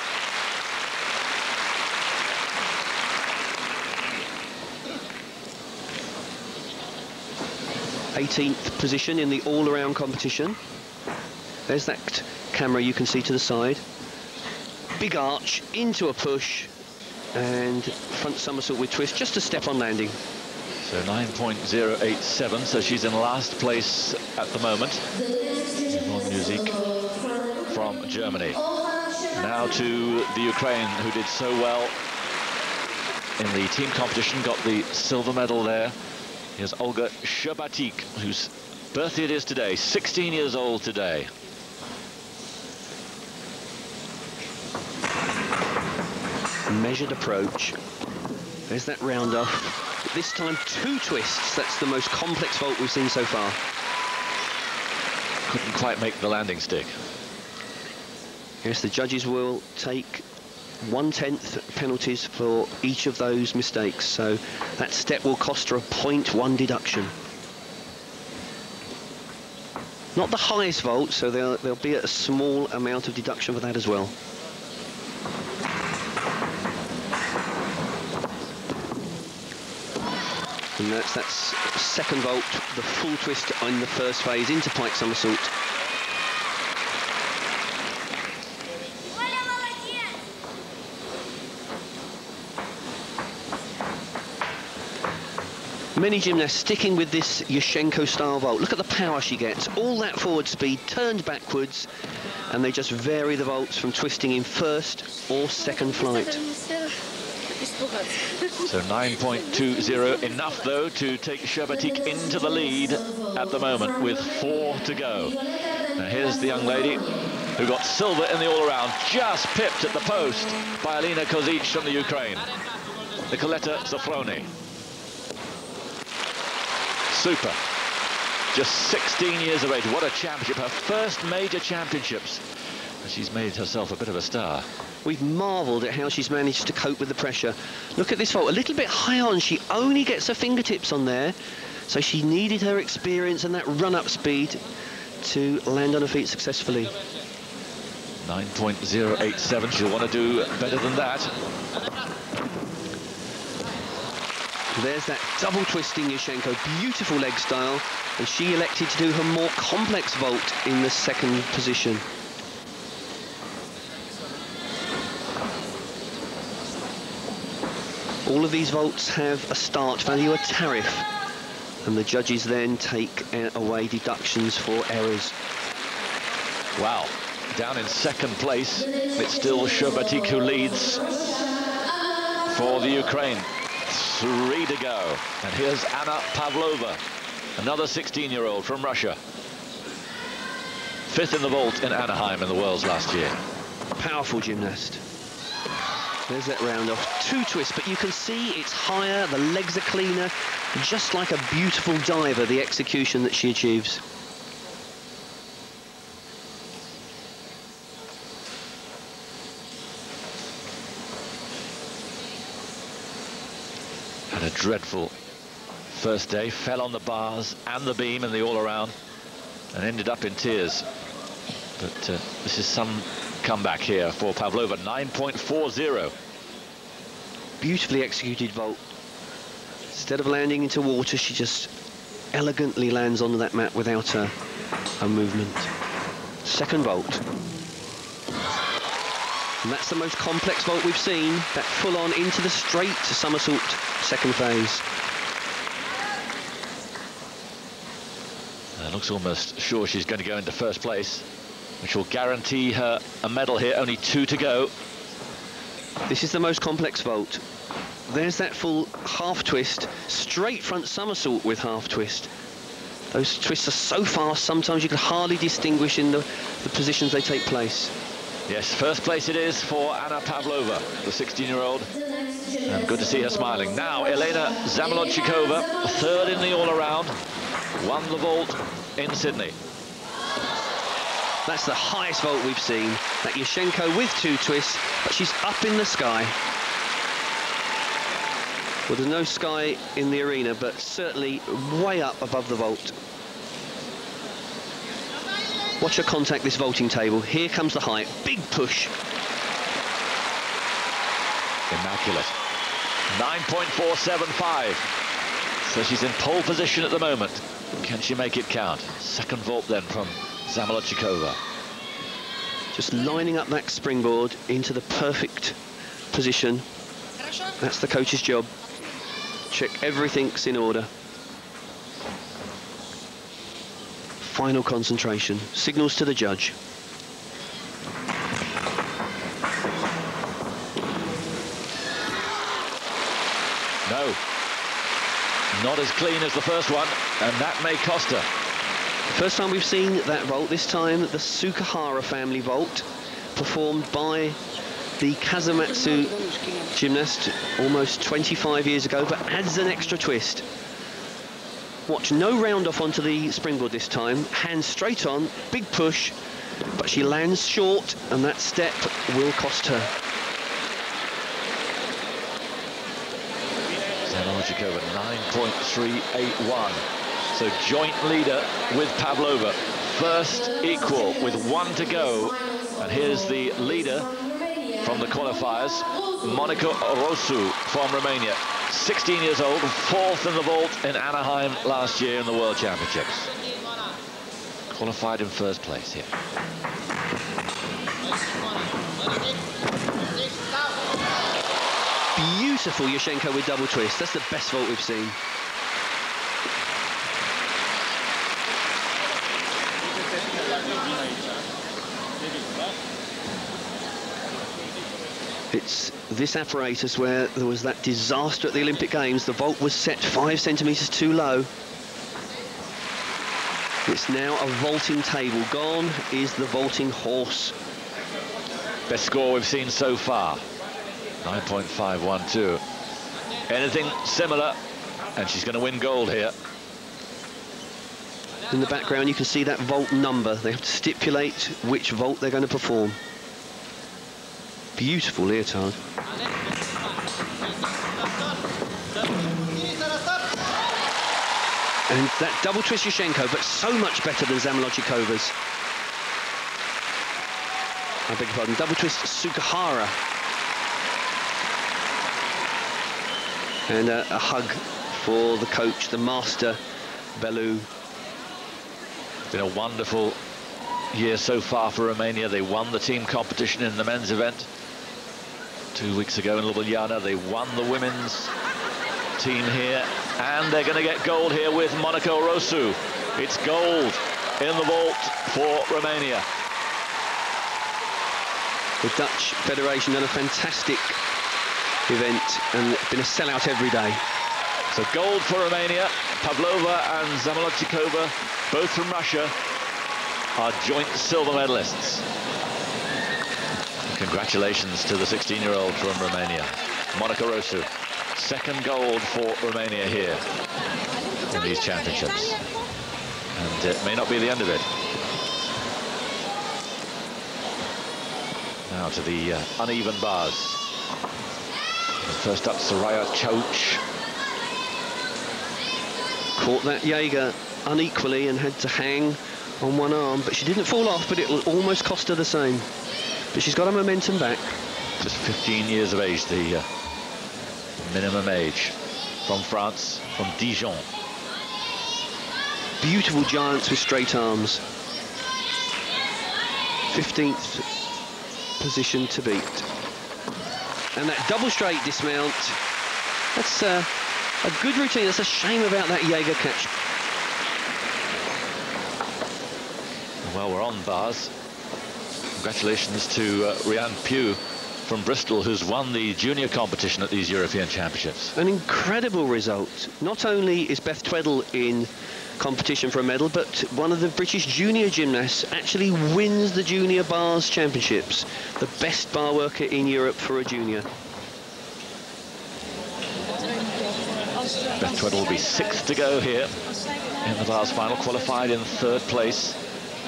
Speaker 2: eighteenth position in the all-around competition. There's that camera you can see to the side. Big arch, into a push, and front somersault with twist, just a step on landing.
Speaker 1: So nine point zero eight seven, so she's in last place at the moment. Yvonne Musik from Germany. Now to the Ukraine, who did so well in the team competition, got the silver medal there. Here's Olga Shabatik, whose birthday it is today, sixteen years old today.
Speaker 2: Measured approach. There's that round off. This time two twists. That's the most complex vault we've seen so far.
Speaker 1: Couldn't quite make the landing stick.
Speaker 2: Yes, the judges will take one-tenth penalties for each of those mistakes, so that step will cost her a point one deduction. Not the highest vault, so there'll, there'll be a small amount of deduction for that as well. And that's that second vault, the full twist in the first phase into pike somersault. Many gymnasts sticking with this Yushchenko style vault. Look at the power she gets. All that forward speed turned backwards, and they just vary the vaults from twisting in first or second flight.
Speaker 1: So nine point two zero, enough though to take Shabatik into the lead at the moment with four to go. Now here's the young lady who got silver in the all-around, just pipped at the post by Alina Kozic from the Ukraine. Nicoletta Zafroni. Super. Just sixteen years of age. What a championship. Her first major championships. And she's made herself a bit of a star.
Speaker 2: We've marvelled at how she's managed to cope with the pressure. Look at this vault, a little bit high on. She only gets her fingertips on there. So she needed her experience and that run-up speed to land on her feet successfully.
Speaker 1: nine point oh eight seven, she'll want to do better than that.
Speaker 2: There's that double twisting Yurchenko, beautiful leg style, and she elected to do her more complex vault in the second position. All of these vaults have a start value, a tariff, and the judges then take away deductions for errors.
Speaker 1: Wow, down in second place, it's still Sherbatik who leads for the Ukraine. Three to go, and here's Anna Pavlova, another sixteen-year-old from Russia. Fifth in the vault in Anaheim in the Worlds last year.
Speaker 2: Powerful gymnast. There's that round off, two twists, but you can see it's higher, the legs are cleaner, just like a beautiful diver, the execution that she achieves.
Speaker 1: Had a dreadful first day, fell on the bars and the beam in the all-around, and ended up in tears. But uh, this is some comeback here for Pavlova, nine point four oh.
Speaker 2: Beautifully executed vault. Instead of landing into water, she just elegantly lands onto that mat without a, a movement. Second vault. And that's the most complex vault we've seen, that full-on into the straight to somersault second phase.
Speaker 1: Uh, looks almost sure she's going to go into first place, which will guarantee her a medal here. Only two to go.
Speaker 2: This is the most complex vault. There's that full half twist, straight front somersault with half twist. Those twists are so fast, sometimes you can hardly distinguish in the, the positions they take place.
Speaker 1: Yes, first place it is for Anna Pavlova, the sixteen-year-old. And good to see her smiling. Now, Elena Zamolodchikova, third in the all-around, won the vault in Sydney.
Speaker 2: That's the highest vault we've seen. That Yurchenko with two twists, but she's up in the sky. Well, there's no sky in the arena, but certainly way up above the vault. Watch her contact this vaulting table. Here comes the height. Big push.
Speaker 1: Immaculate. nine point four seven five. So she's in pole position at the moment. Can she make it count? Second vault then from Zamolodchikova.
Speaker 2: Just lining up that springboard into the perfect position. That's the coach's job. Check everything's in order. Final concentration. Signals to the judge.
Speaker 1: No. Not as clean as the first one, and that may cost her.
Speaker 2: First time we've seen that vault, this time the Sukahara family vault, performed by the Kazumatsu gymnast almost twenty-five years ago, but adds an extra twist. Watch, no round off onto the springboard this time, hands straight on, big push, but she lands short, and that step will cost her.
Speaker 1: Zamolodchikova, nine point three eight one. So joint leader with Pavlova. First equal with one to go. And here's the leader from the qualifiers, Monica Rosu from Romania. sixteen years old, fourth in the vault in Anaheim last year in the World Championships. Qualified in first place here.
Speaker 2: Beautiful Yurchenko with double twist. That's the best vault we've seen. It's this apparatus where there was that disaster at the Olympic Games. The vault was set five centimetres too low. It's now a vaulting table. Gone is the vaulting horse.
Speaker 1: Best score we've seen so far, nine point five one two. Anything similar, and she's going to win gold here.
Speaker 2: In the background, you can see that vault number. They have to stipulate which vault they're going to perform. Beautiful leotard. And that double twist Yurchenko, but so much better than Zamolodchikova's. I beg your pardon, double twist Sukahara. And uh, a hug for the coach, the master, Bellew.
Speaker 1: Been a wonderful year so far for Romania. They won the team competition in the men's event two weeks ago in Ljubljana. They won the women's team here, and they're going to get gold here with Monica Rosu. It's gold in the vault for Romania.
Speaker 2: The Dutch Federation done a fantastic event and been a sellout every day.
Speaker 1: So gold for Romania. Pavlova and Zamolodchikova, both from Russia, are joint silver medalists. Congratulations to the sixteen-year-old from Romania, Monica Rosu. Second gold for Romania here in these championships. And it may not be the end of it. Now to the uh, uneven bars. First up, Soraya Chauch.
Speaker 2: Caught that Jaeger unequally and had to hang on one arm, but she didn't fall off, but it almost cost her the same. But she's got her momentum back.
Speaker 1: Just fifteen years of age, the uh, minimum age, from France, from Dijon.
Speaker 2: Beautiful giants with straight arms. fifteenth position to beat. And that double straight dismount, that's uh, a good routine. That's a shame about that Jaeger catch.
Speaker 1: Well, we're on bars. Congratulations to uh, Rhian Pugh from Bristol, who's won the junior competition at these European Championships.
Speaker 2: An incredible result. Not only is Beth Tweddle in competition for a medal, but one of the British junior gymnasts actually wins the Junior Bars Championships, the best bar worker in Europe for a junior.
Speaker 1: Beth Tweddle will be sixth to go here in the bars final, qualified in third place.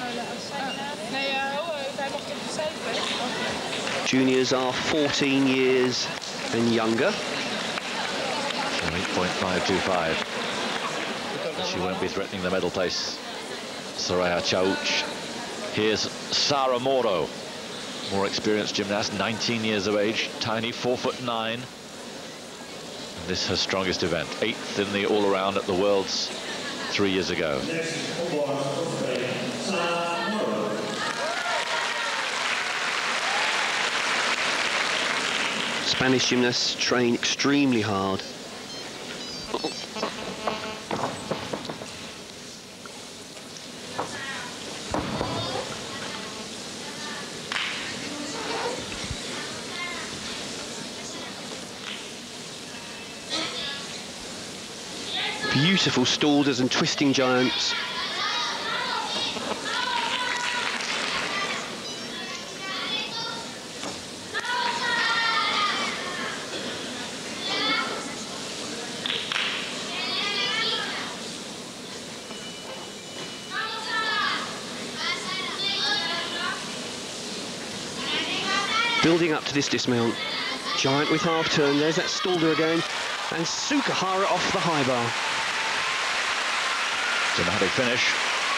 Speaker 2: Juniors are fourteen years and younger.
Speaker 1: eight point five two five. She won't be threatening the medal place. Soraya Chauch. Here's Sara Moro, more experienced gymnast, nineteen years of age, tiny, four foot nine. This is her strongest event, eighth in the all-around at the Worlds three years ago.
Speaker 2: Spanish gymnasts train extremely hard. Beautiful stalders and twisting giants. Building up to this dismount. Giant with half turn. There's that stalder again. And Sukahara off the high bar.
Speaker 1: Dramatic finish.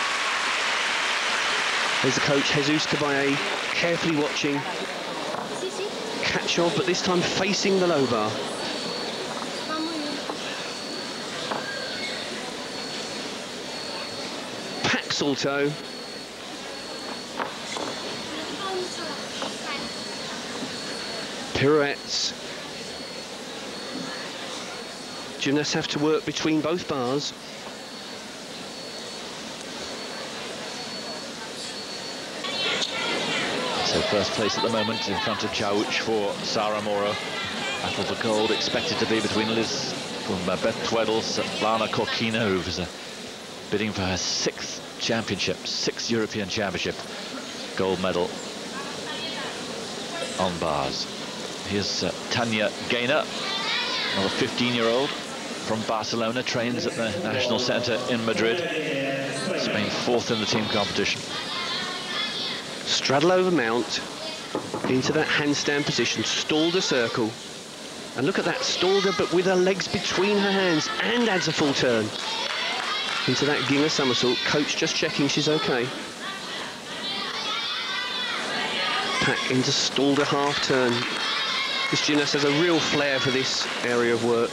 Speaker 2: There's the coach, Jesus Cabaye, carefully watching. Catch on, but this time facing the low bar. Pack salto. Pirouettes. Gymnasts have to work between both bars.
Speaker 1: So first place at the moment in front of Chauch for Sara Moro. Battle for gold expected to be between Liz from uh, Beth Tweddle, Lana Korkina, who's uh, bidding for her sixth championship, sixth European Championship gold medal on bars. Here's uh, Tanya Gaynor, another fifteen-year-old from Barcelona, trains at the National Centre in Madrid. Spain fourth in the team competition.
Speaker 2: Straddle over mount into that handstand position, stalled a circle, and look at that, stalled her but with her legs between her hands and adds a full turn into that Ginger somersault. Coach just checking she's okay. pack into stalled a half turn. This gymnast has a real flair for this area of work.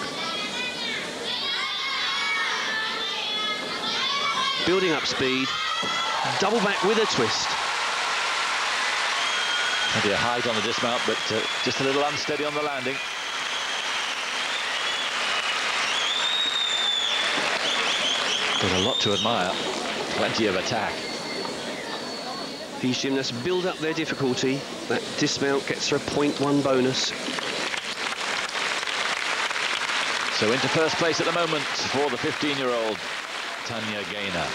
Speaker 2: Building up speed, double back with a twist.
Speaker 1: Maybe a height on the dismount, but uh, just a little unsteady on the landing. But a lot to admire. Plenty of attack.
Speaker 2: These gymnasts build up their difficulty. That dismount gets her a point one bonus.
Speaker 1: So into first place at the moment for the fifteen-year-old Tanya Gaynor.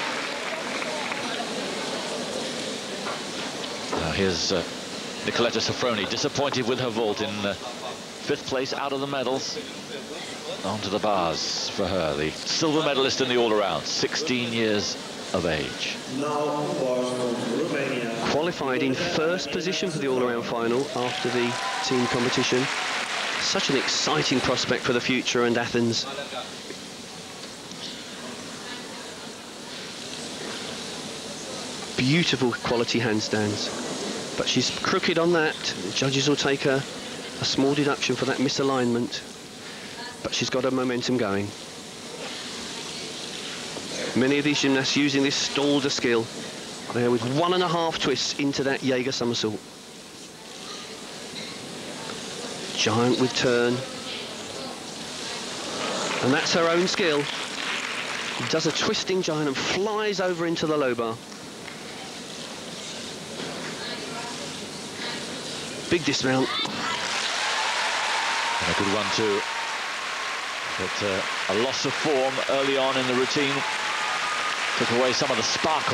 Speaker 1: Now here's uh, Nicoletta Sofroni, disappointed with her vault in uh, fifth place out of the medals. Onto the bars for her, the silver medalist in the all-around, sixteen years of age.
Speaker 4: Now for Romania.
Speaker 2: Qualified in first position for the all-around final after the team competition. Such an exciting prospect for the future and Athens. Beautiful quality handstands. But she's crooked on that. The judges will take a, a small deduction for that misalignment. But she's got her momentum going. Many of these gymnasts using this stalled skill. There with one and a half twists into that Jaeger somersault. Giant with turn. And that's her own skill. Does a twisting giant and flies over into the low bar. Big dismount.
Speaker 1: And a good one too. But uh, a loss of form early on in the routine took away some of the sparkle.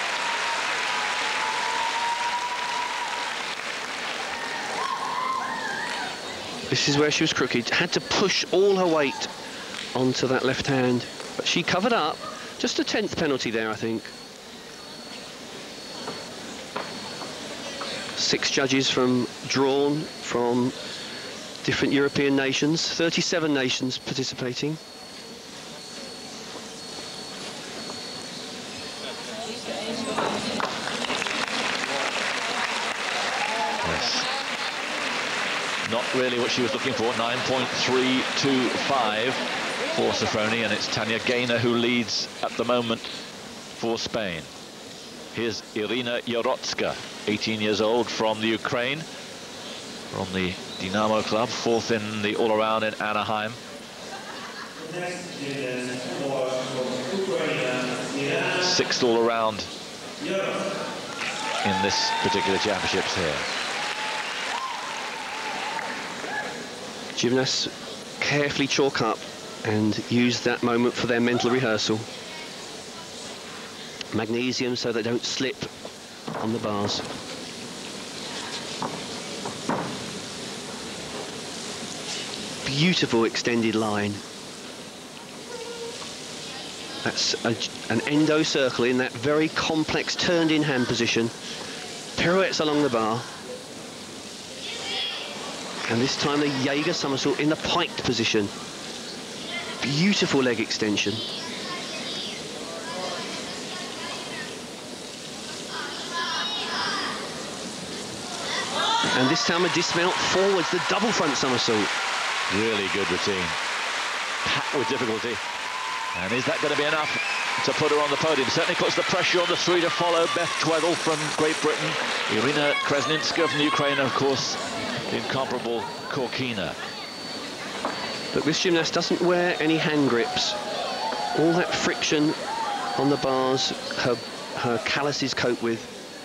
Speaker 2: This is where she was crooked. Had to push all her weight onto that left hand. But she covered up. Just a tenth penalty there, I think. Six judges from drawn from different European nations. thirty-seven nations participating.
Speaker 1: Yes. Not really what she was looking for. nine point three two five for Sofroni, and it's Tanya Gaynor who leads at the moment for Spain. Here's Irina Yorotska, eighteen years old, from the Ukraine, from the Dynamo club, fourth in the all-around in Anaheim. Sixth all-around in this particular championships here.
Speaker 2: Gymnasts carefully chalk up and use that moment for their mental rehearsal. Magnesium so they don't slip on the bars. Beautiful extended line. That's a, an endo circle in that very complex turned in hand position. Pirouettes along the bar. And this time the Jaeger somersault in the piked position. Beautiful leg extension. And this time a dismount forwards, the double front somersault.
Speaker 1: Really good routine. Packed with difficulty. And is that going to be enough to put her on the podium? Certainly puts the pressure on the three to follow. Beth Tweddle from Great Britain. Irina Kresninska from the Ukraine, of course, the incomparable Korkina.
Speaker 2: Look, this gymnast doesn't wear any hand grips. All that friction on the bars, her, her calluses cope with.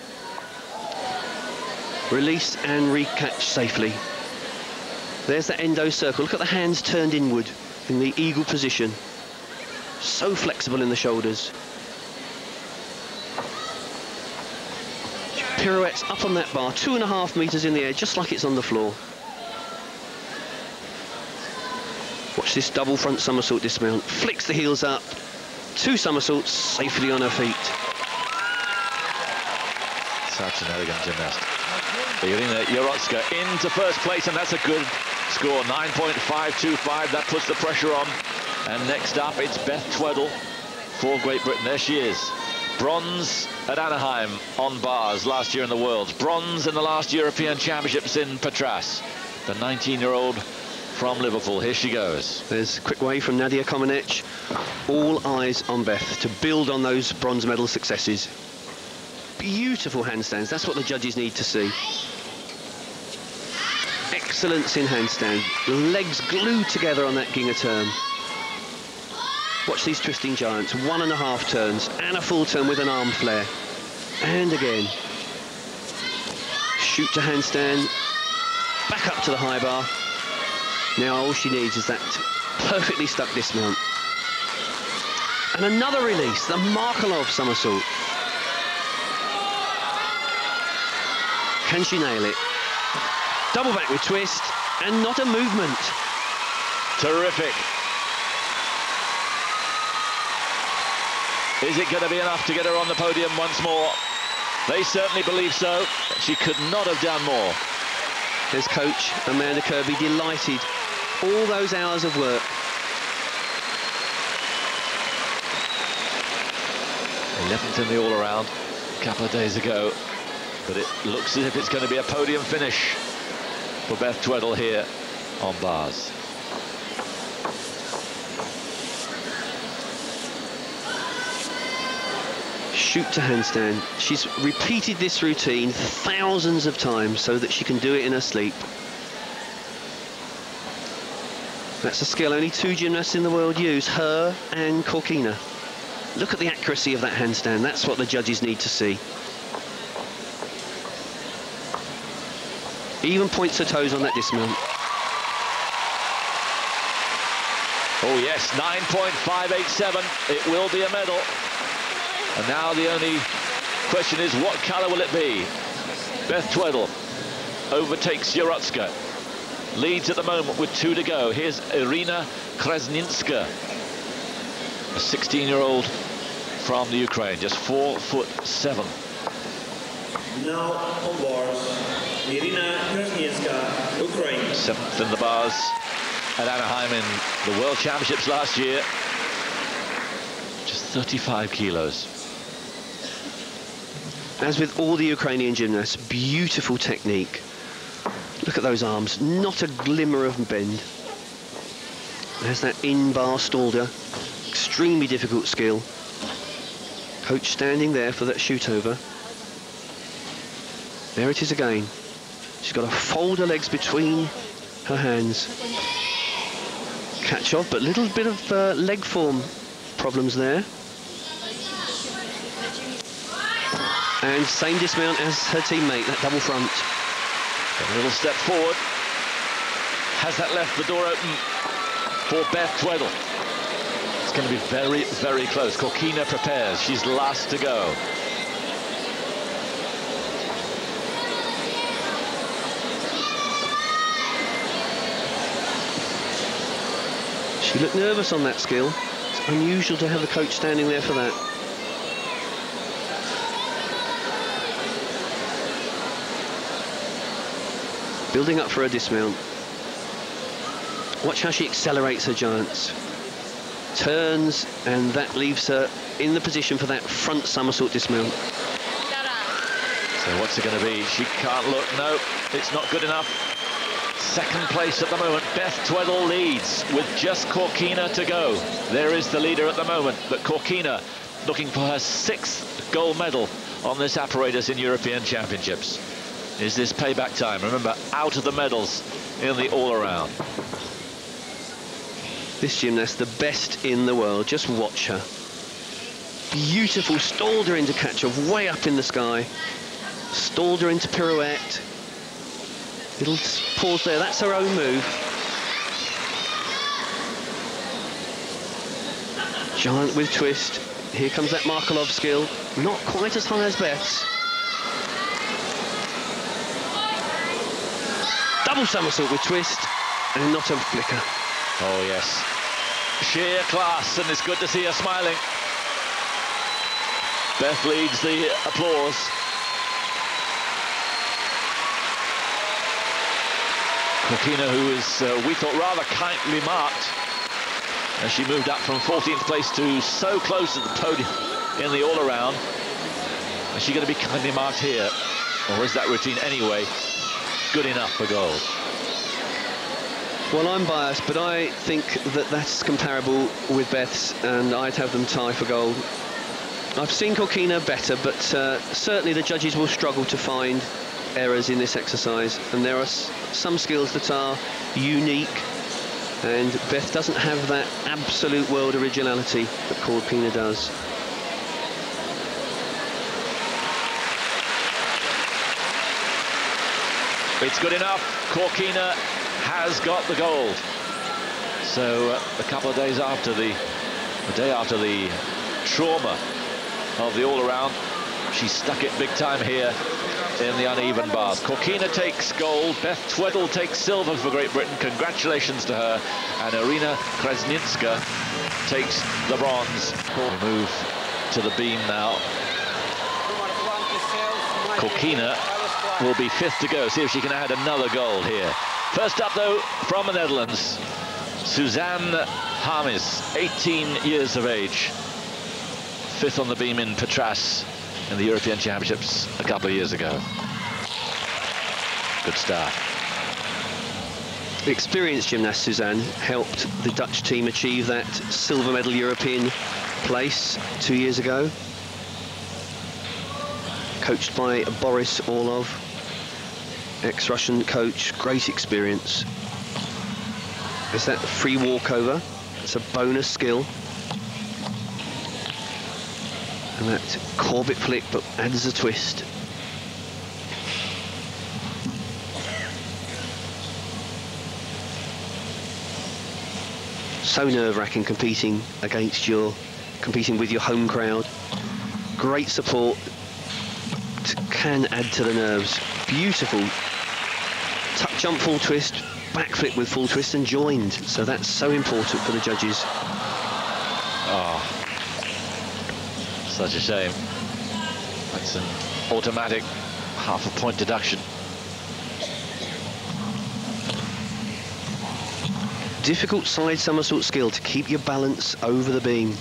Speaker 2: Release and recatch safely. There's the endo circle. Look at the hands turned inward in the eagle position. So flexible in the shoulders. She pirouettes up on that bar, two and a half meters in the air, just like it's on the floor. Watch this double front somersault dismount. Flicks the heels up. Two somersaults safely on her feet.
Speaker 1: Such an elegant gymnast. Irina Yorotska into first place, and that's a good score, nine point five two five. That puts the pressure on. And next up, it's Beth Tweddle for Great Britain. There she is. Bronze at Anaheim on bars last year in the Worlds. Bronze in the last European Championships in Patras. The nineteen-year-old from Liverpool. Here she goes.
Speaker 2: There's a quick wave from Nadia Comaneci. All eyes on Beth to build on those bronze medal successes. Beautiful handstands. That's what the judges need to see. Excellence in handstand. Legs glued together on that Ginga turn. Watch these twisting giants. One and a half turns and a full turn with an arm flare. And again. Shoot to handstand. Back up to the high bar. Now all she needs is that perfectly stuck dismount. And another release, the Markelov somersault. Can she nail it? Double back with twist, and not a movement.
Speaker 1: Terrific. Is it going to be enough to get her on the podium once more? They certainly believe so. She could not have done more.
Speaker 2: There's coach Amanda Kirby, delighted. All those hours of work.
Speaker 1: eleventh in the all-around a couple of days ago. But it looks as if it's going to be a podium finish for Beth Tweddle here on bars.
Speaker 2: Shoot to handstand. She's repeated this routine thousands of times so that she can do it in her sleep. That's a skill only two gymnasts in the world use, her and Korkina. Look at the accuracy of that handstand. That's what the judges need to see. Even points her toes on that dismount.
Speaker 1: Oh yes, nine point five eight seven. It will be a medal. And now the only question is, what colour will it be? Beth Tweddle overtakes Yarotzka. Leads at the moment with two to go. Here's Irina Krasninska, a sixteen-year-old from the Ukraine, just four foot seven.
Speaker 4: Now on bars, Irina Krasninska, Ukraine.
Speaker 1: Seventh in the bars at Anaheim in the World Championships last year. Just thirty-five kilos.
Speaker 2: As with all the Ukrainian gymnasts, beautiful technique. Look at those arms, not a glimmer of bend. There's that in-bar Stalder, extremely difficult skill. Coach standing there for that shoot over. There it is again. She's got to fold her legs between her hands. Catch off, but little bit of uh, leg form problems there. And same dismount as her teammate, that double front.
Speaker 1: A little step forward. Has that left the door open for Beth Tweddle? It's going to be very, very close. Korkina prepares. She's last to go.
Speaker 2: She looked nervous on that skill. It's unusual to have the coach standing there for that. Building up for a dismount. Watch how she accelerates her giants. Turns, and that leaves her in the position for that front somersault dismount.
Speaker 1: So what's it going to be? She can't look. No, it's not good enough. Second place at the moment. Beth Tweddle leads with just Korkina to go. There is the leader at the moment, but Korkina looking for her sixth gold medal on this apparatus in European Championships. Is this payback time? Remember, out of the medals in the all-around.
Speaker 2: This gymnast, the best in the world. Just watch her. Beautiful, stalled her into catch-off, way up in the sky. Stalled her into pirouette. Little pause there, that's her own move. Giant with twist. Here comes that Markelov skill. Not quite as high as Beth's. Double somersault with twist, and not a flicker.
Speaker 1: Oh yes, sheer class, and it's good to see her smiling. Beth leads the applause. Korkina, who is, uh, we thought, rather kindly marked as she moved up from fourteenth place to so close to the podium. in the all-around. Is she going to be kindly marked here? Or is that routine anyway good enough for gold?
Speaker 2: Well, I'm biased, but I think that that's comparable with Beth's, and I'd have them tie for gold. I've seen Corkina better, but uh, certainly the judges will struggle to find errors in this exercise, and there are s some skills that are unique, and Beth doesn't have that absolute world originality that Corkina does.
Speaker 1: It's good enough. Corkina has got the gold. So uh, a couple of days after the, the day after the trauma of the all-around, she stuck it big time here in the uneven bars. Corkina takes gold. Beth Tweddle takes silver for Great Britain. Congratulations to her. And Irina Krasnienska takes the bronze. We move to the beam now. Corkina will be fifth to go. See if she can add another gold here. First up, though, from the Netherlands, Suzanne Harmes, eighteen years of age. Fifth on the beam in Patras in the European Championships a couple of years ago. Good start.
Speaker 2: The experienced gymnast Suzanne helped the Dutch team achieve that silver medal European place two years ago. Coached by Boris Orlov, ex-Russian coach, great experience. Is that free walkover? It's a bonus skill. And that Corbett flick, but adds a twist. So nerve-wracking competing against your, competing with your home crowd. Great support, can add to the nerves. Beautiful tuck jump full twist, backflip with full twist and joined. So that's so important for the judges.
Speaker 1: Oh. Such a shame. That's an automatic half a point deduction.
Speaker 2: Difficult side somersault skill to keep your balance over the beam.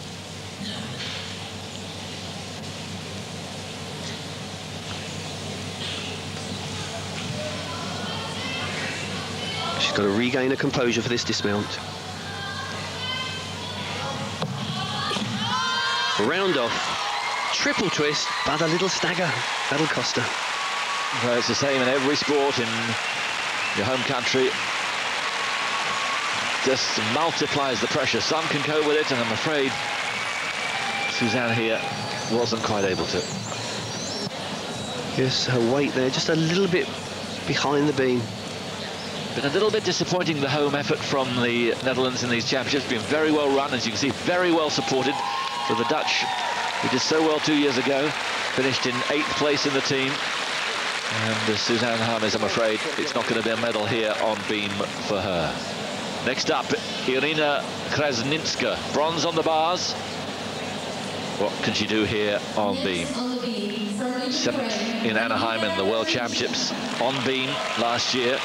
Speaker 2: She's got to regain her composure for this dismount. Round off. Triple twist, but a little stagger. That'll cost her.
Speaker 1: Well, it's the same in every sport in your home country. Just multiplies the pressure. Some can cope with it, and I'm afraid Suzanne here wasn't quite able to.
Speaker 2: Yes, her weight there, just a little bit behind the beam.
Speaker 1: Been a little bit disappointing, the home effort from the Netherlands in these championships. Been very well run, as you can see, very well supported. So the Dutch, who did so well two years ago, finished in eighth place in the team. And uh, Suzanne Harmes, I'm afraid, it's not going to be a medal here on beam for her. Next up, Irina Krasnienska, bronze on the bars. What can she do here on beam? Seventh in Anaheim in the World Championships on beam last year.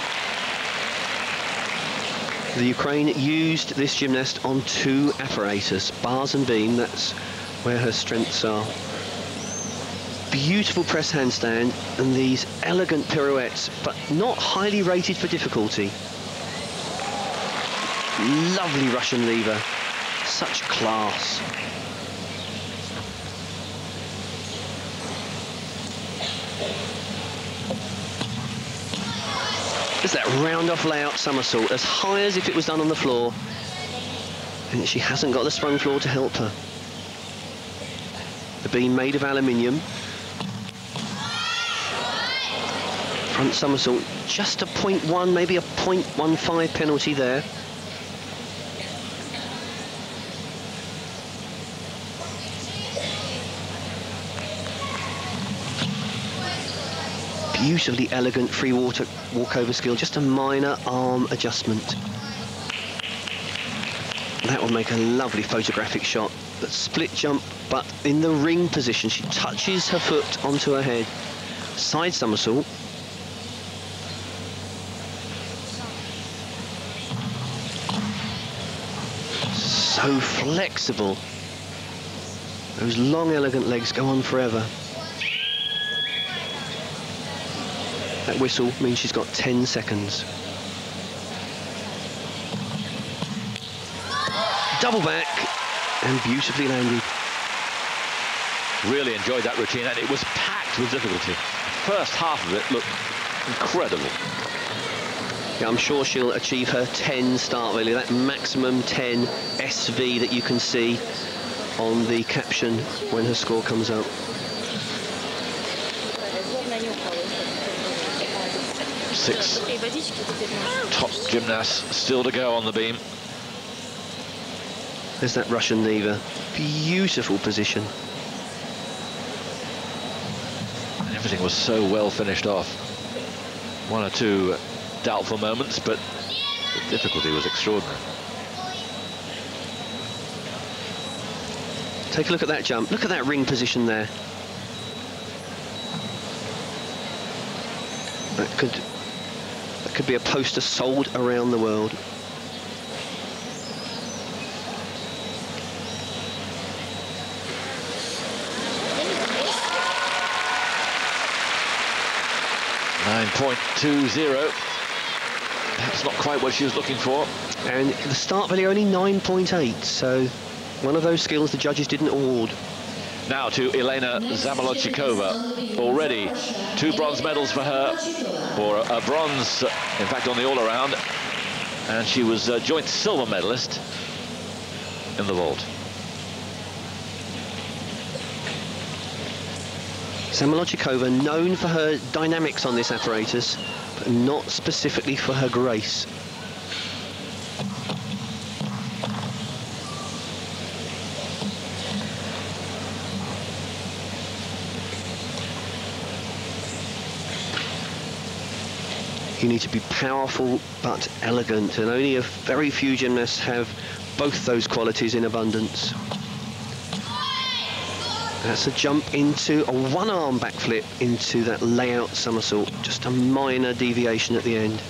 Speaker 2: The Ukraine used this gymnast on two apparatus, bars and beam. That's where her strengths are. Beautiful press handstand and these elegant pirouettes, but not highly rated for difficulty. Lovely Russian lever, such class. There's that round-off layout somersault, as high as if it was done on the floor. And she hasn't got the sprung floor to help her. The beam made of aluminium. Front somersault, just a point one, maybe a point one five penalty there. Beautifully elegant free water walkover skill, just a minor arm adjustment. That will make a lovely photographic shot. That split jump, but in the ring position, she touches her foot onto her head. Side somersault. So flexible. Those long, elegant legs go on forever. That whistle means she's got ten seconds. Double back, and beautifully landed.
Speaker 1: Really enjoyed that routine, and it was packed with difficulty. First half of it looked incredible.
Speaker 2: Yeah, I'm sure she'll achieve her ten start value, that maximum ten S V that you can see on the caption when her score comes up.
Speaker 1: Six top gymnasts still to go on the beam.
Speaker 2: There's that Russian Neva. Beautiful position.
Speaker 1: Everything was so well finished off. One or two doubtful moments, but the difficulty was extraordinary.
Speaker 2: Take a look at that jump. Look at that ring position there. That could, that could be a poster sold around the world.
Speaker 1: nine point two zero. Perhaps not quite what she was looking for.
Speaker 2: And the start value only nine point eight, so one of those skills the judges didn't award.
Speaker 1: Now to Elena Zamolodchikova. Already two bronze medals for her, or a bronze, in fact, on the all-around. And she was a joint silver medalist in the vault.
Speaker 2: Zamolodchikova, known for her dynamics on this apparatus, but not specifically for her grace. You need to be powerful but elegant, and only a very few gymnasts have both those qualities in abundance. That's a jump into a one-arm backflip into that layout somersault, just a minor deviation at the end.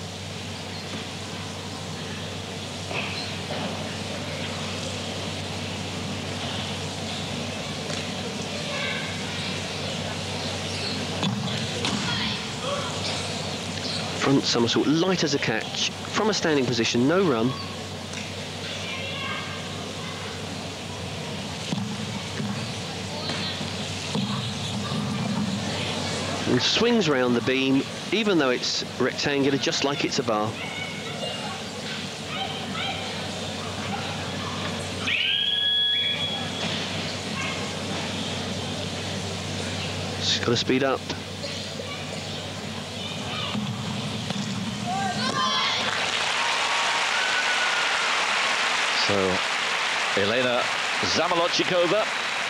Speaker 2: Front somersault, light as a catch, from a standing position, no run. And swings round the beam, even though it's rectangular, just like it's a bar. She's got to speed up.
Speaker 1: So, Elena Zamolodchikova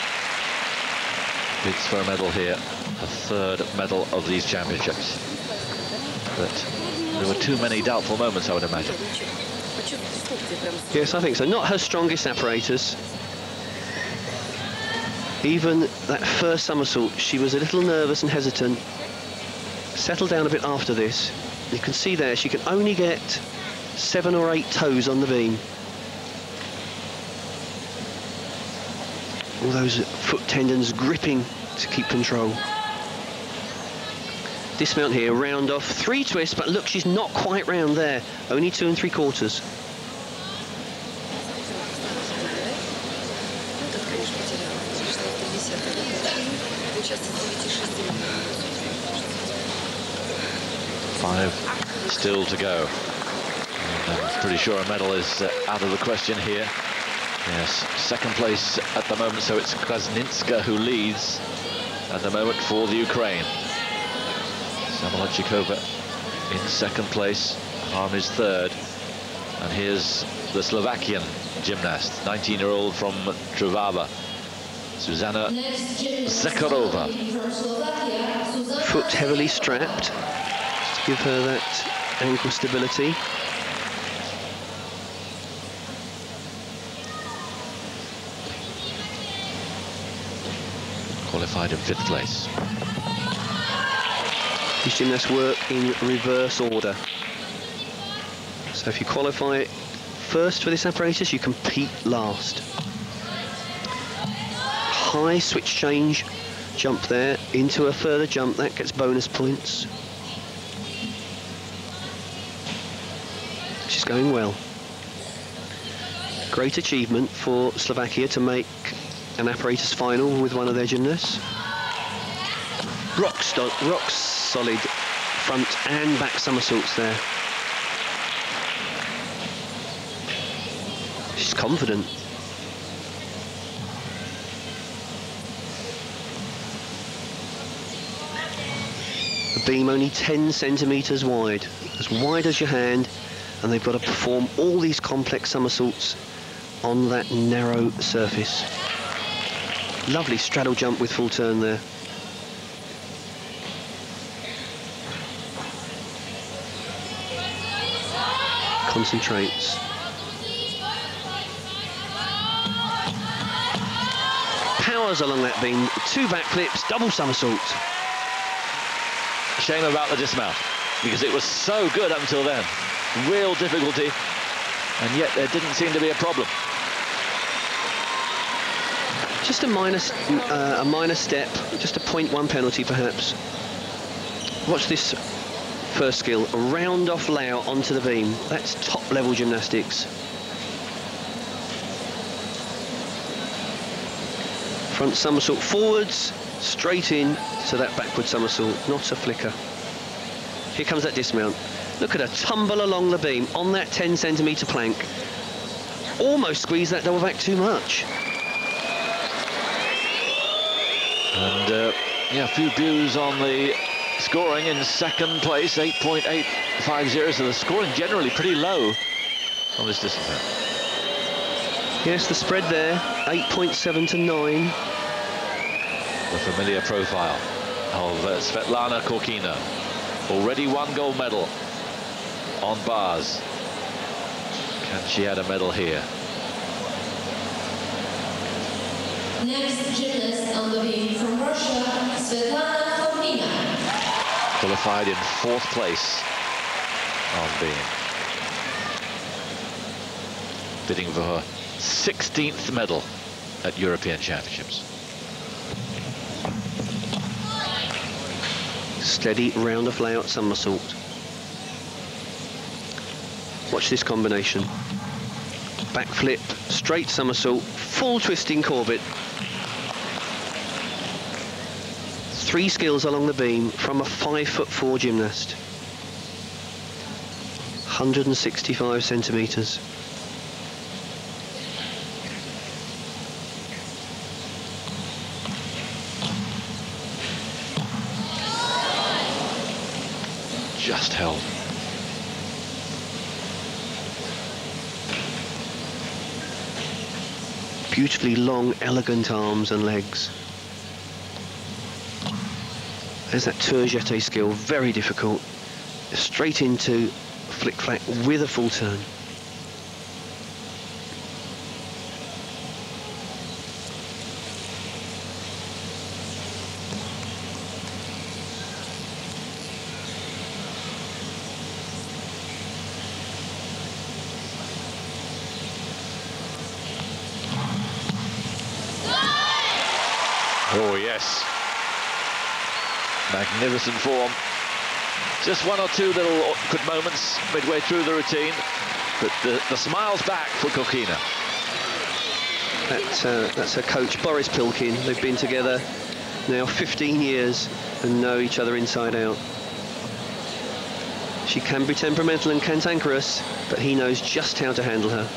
Speaker 1: bids for a medal here, a third medal of these championships. But there were too many doubtful moments, I would imagine.
Speaker 2: Yes, I think so. Not her strongest apparatus. Even that first somersault, she was a little nervous and hesitant. Settled down a bit after this. You can see there, she can only get seven or eight toes on the beam. All those foot tendons gripping to keep control. Dismount here, round off, three twists, but look, she's not quite round there. Only two and three quarters.
Speaker 1: Five still to go. And I'm pretty sure a medal is uh, out of the question here. Yes, second place at the moment, so it's Krasnitska who leads at the moment for the Ukraine. Zamolodchikova in second place, Harm is third. And here's the Slovakian gymnast, nineteen-year-old from Trnava, Zuzana Zakharova.
Speaker 2: Foot heavily strapped, just to give her that ankle stability.
Speaker 1: Qualified in fifth place.
Speaker 2: These gymnasts work in reverse order. So if you qualify first for this apparatus, you compete last. high switch change jump there into a further jump. That gets bonus points. She's going well. Great achievement for Slovakia to make an apparatus final with one of their gymnasts. Rock, rock solid front and back somersaults there. She's confident. The beam only ten centimetres wide, as wide as your hand, and they've got to perform all these complex somersaults on that narrow surface. Lovely straddle jump with full turn there. Concentrates. Powers along that beam, two backflips, double somersault.
Speaker 1: Shame about the dismount, because it was so good up until then. Real difficulty, and yet there didn't seem to be a problem.
Speaker 2: Just a minor, uh, a minor step, just a point one penalty perhaps. Watch this first skill, a round off layout onto the beam. That's top level gymnastics. Front somersault forwards, straight in to that backward somersault, not a flicker. Here comes that dismount. Look at her tumble along the beam on that ten centimetre plank. Almost squeeze that double back too much.
Speaker 1: And uh, yeah, a few views on the scoring. In second place, eight point eight five zero, so the scoring generally pretty low on this discipline.
Speaker 2: Yes, the spread there, eight point seven to nine.
Speaker 1: The familiar profile of uh, Svetlana Korkina. Already one gold medal on bars. Can she add a medal here?
Speaker 3: Next gymnast on the beam from Russia, Svetlana Korkina.
Speaker 1: Qualified in fourth place on beam. Bidding for her sixteenth medal at European Championships.
Speaker 2: Steady round of layout somersault. Watch this combination. Backflip, straight somersault, full twisting Corbett. Three skills along the beam from a five foot four gymnast. one hundred sixty-five centimetres.
Speaker 1: Just held.
Speaker 2: Beautifully long, elegant arms and legs. There's that tour jeté skill, very difficult. Straight into flick-flack with a full turn.
Speaker 1: Oh, yes. Magnificent form. Just one or two little awkward moments midway through the routine, but the, the smile's back for Korkina.
Speaker 2: That, uh, that's her coach, Boris Pilkin. They've been together now fifteen years and know each other inside out. She can be temperamental and cantankerous, but he knows just how to handle her.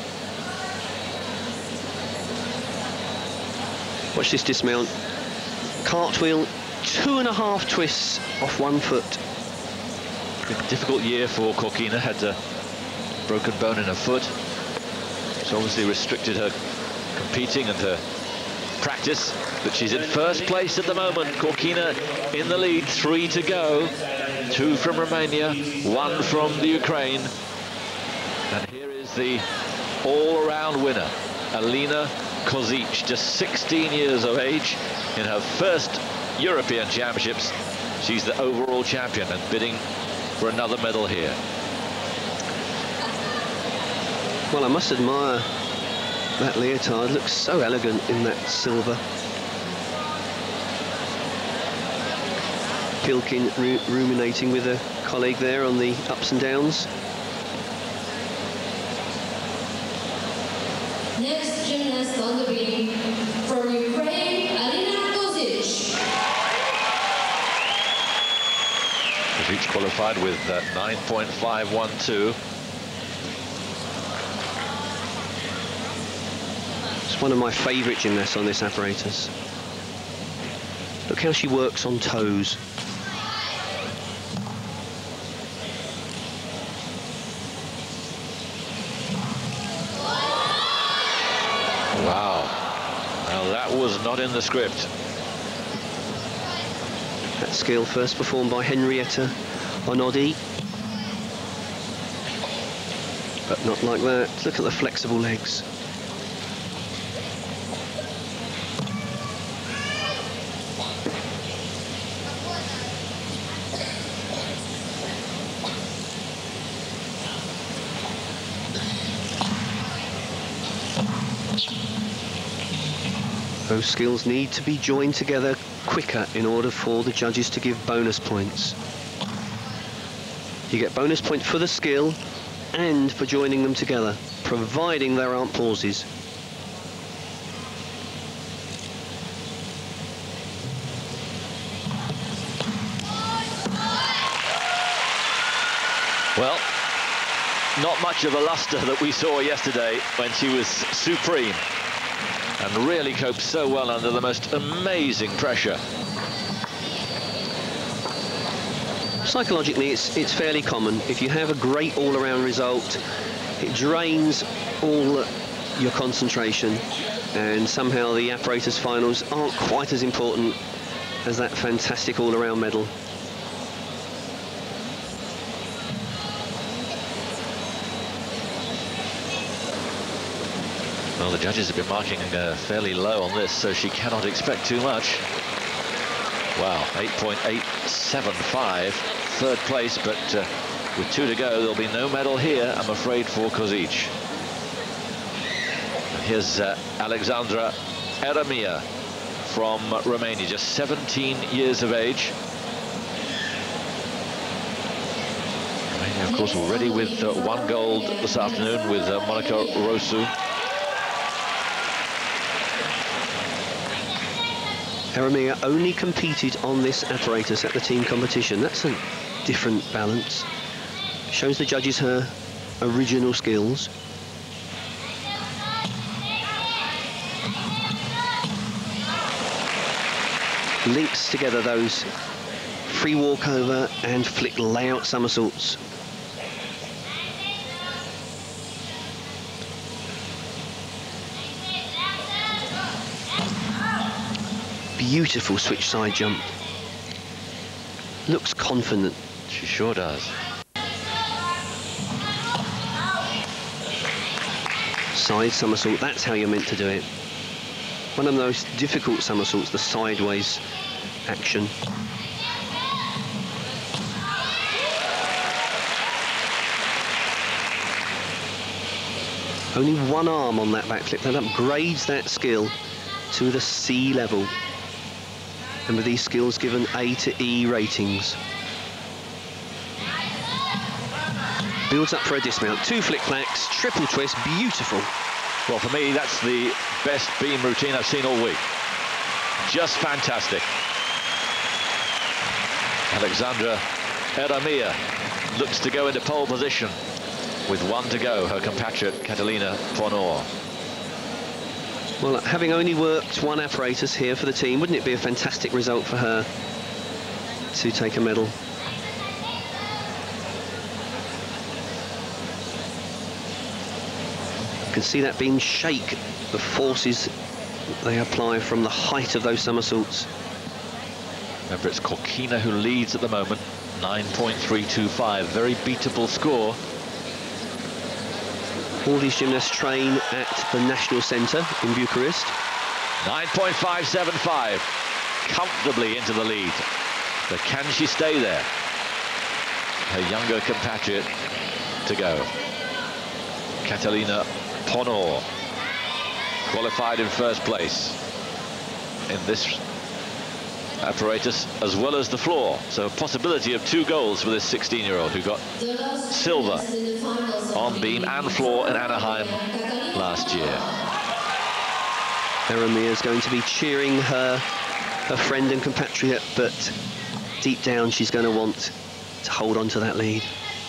Speaker 2: Watch this dismount. Cartwheel, two and a half twists off one foot.
Speaker 1: Been a difficult year for Korkina, had a broken bone in her foot. It's obviously restricted her competing and her practice, but she's in first place at the moment. Korkina in the lead, three to go. Two from Romania, one from the Ukraine. And here is the all-around winner, Alina Kozic, just sixteen years of age. In her first European Championships, she's the overall champion and bidding for another medal here.
Speaker 2: Well, I must admire that leotard. Looks so elegant in that silver. Pilkin ru ruminating with a colleague there on the ups and downs.
Speaker 3: Next gymnast on the ring from Ukraine, Alina Kozic.
Speaker 1: Kozic qualified with uh, nine point five one two.
Speaker 2: It's one of my favourite gymnasts on this apparatus. Look how she works on toes.
Speaker 1: Wow. Now that was not in the script.
Speaker 2: That skill first performed by Henrietta Onodi. But not like that. Look at the flexible legs. Those skills need to be joined together quicker in order for the judges to give bonus points. You get bonus point for the skill and for joining them together, providing there aren't pauses.
Speaker 1: Well, not much of a luster that we saw yesterday when she was supreme and really coped so well under the most amazing pressure.
Speaker 2: Psychologically, it's, it's fairly common. If you have a great all-around result, it drains all your concentration, and somehow the apparatus finals aren't quite as important as that fantastic all-around medal.
Speaker 1: Well, the judges have been marking uh, fairly low on this, so she cannot expect too much. Wow, eight point eight seven five, third place, but uh, with two to go, there'll be no medal here, I'm afraid, for Kozic. Here's uh, Alexandra Eremia from Romania, just seventeen years of age. Romania, of course, already with uh, one gold this afternoon with uh, Monica Rosu.
Speaker 2: Eremia only competed on this apparatus at the team competition. That's a different balance. Shows the judges her original skills. Links together those free walkover and flick layout somersaults. Beautiful switch side jump. Looks confident.
Speaker 1: She sure does.
Speaker 2: Side somersault, that's how you're meant to do it. One of the most difficult somersaults, the sideways action. Only one arm on that backflip, that upgrades that skill to the C level. And with these skills given A to E ratings. Builds up for a dismount. Two flick clacks, triple twist, beautiful.
Speaker 1: Well, for me, that's the best beam routine I've seen all week. Just fantastic. Alexandra Eremia looks to go into pole position with one to go, her compatriot Catalina Ponor.
Speaker 2: Well, having only worked one apparatus here for the team, wouldn't it be a fantastic result for her to take a medal? You can see that beam shake, the forces they apply from the height of those somersaults.
Speaker 1: Remember, it's Kokina who leads at the moment, nine point three two five, very beatable score.
Speaker 2: All these gymnasts train at the National Centre in Bucharest.
Speaker 1: nine point five seven five, comfortably into the lead. But can she stay there? Her younger compatriot to go. Catalina Ponor, qualified in first place in this apparatus as well as the floor. So a possibility of two goals for this sixteen-year-old who got silver on beam and floor in Anaheim last year.
Speaker 2: Eremia is going to be cheering her, her friend and compatriot, but deep down she's going to want to hold on to that lead.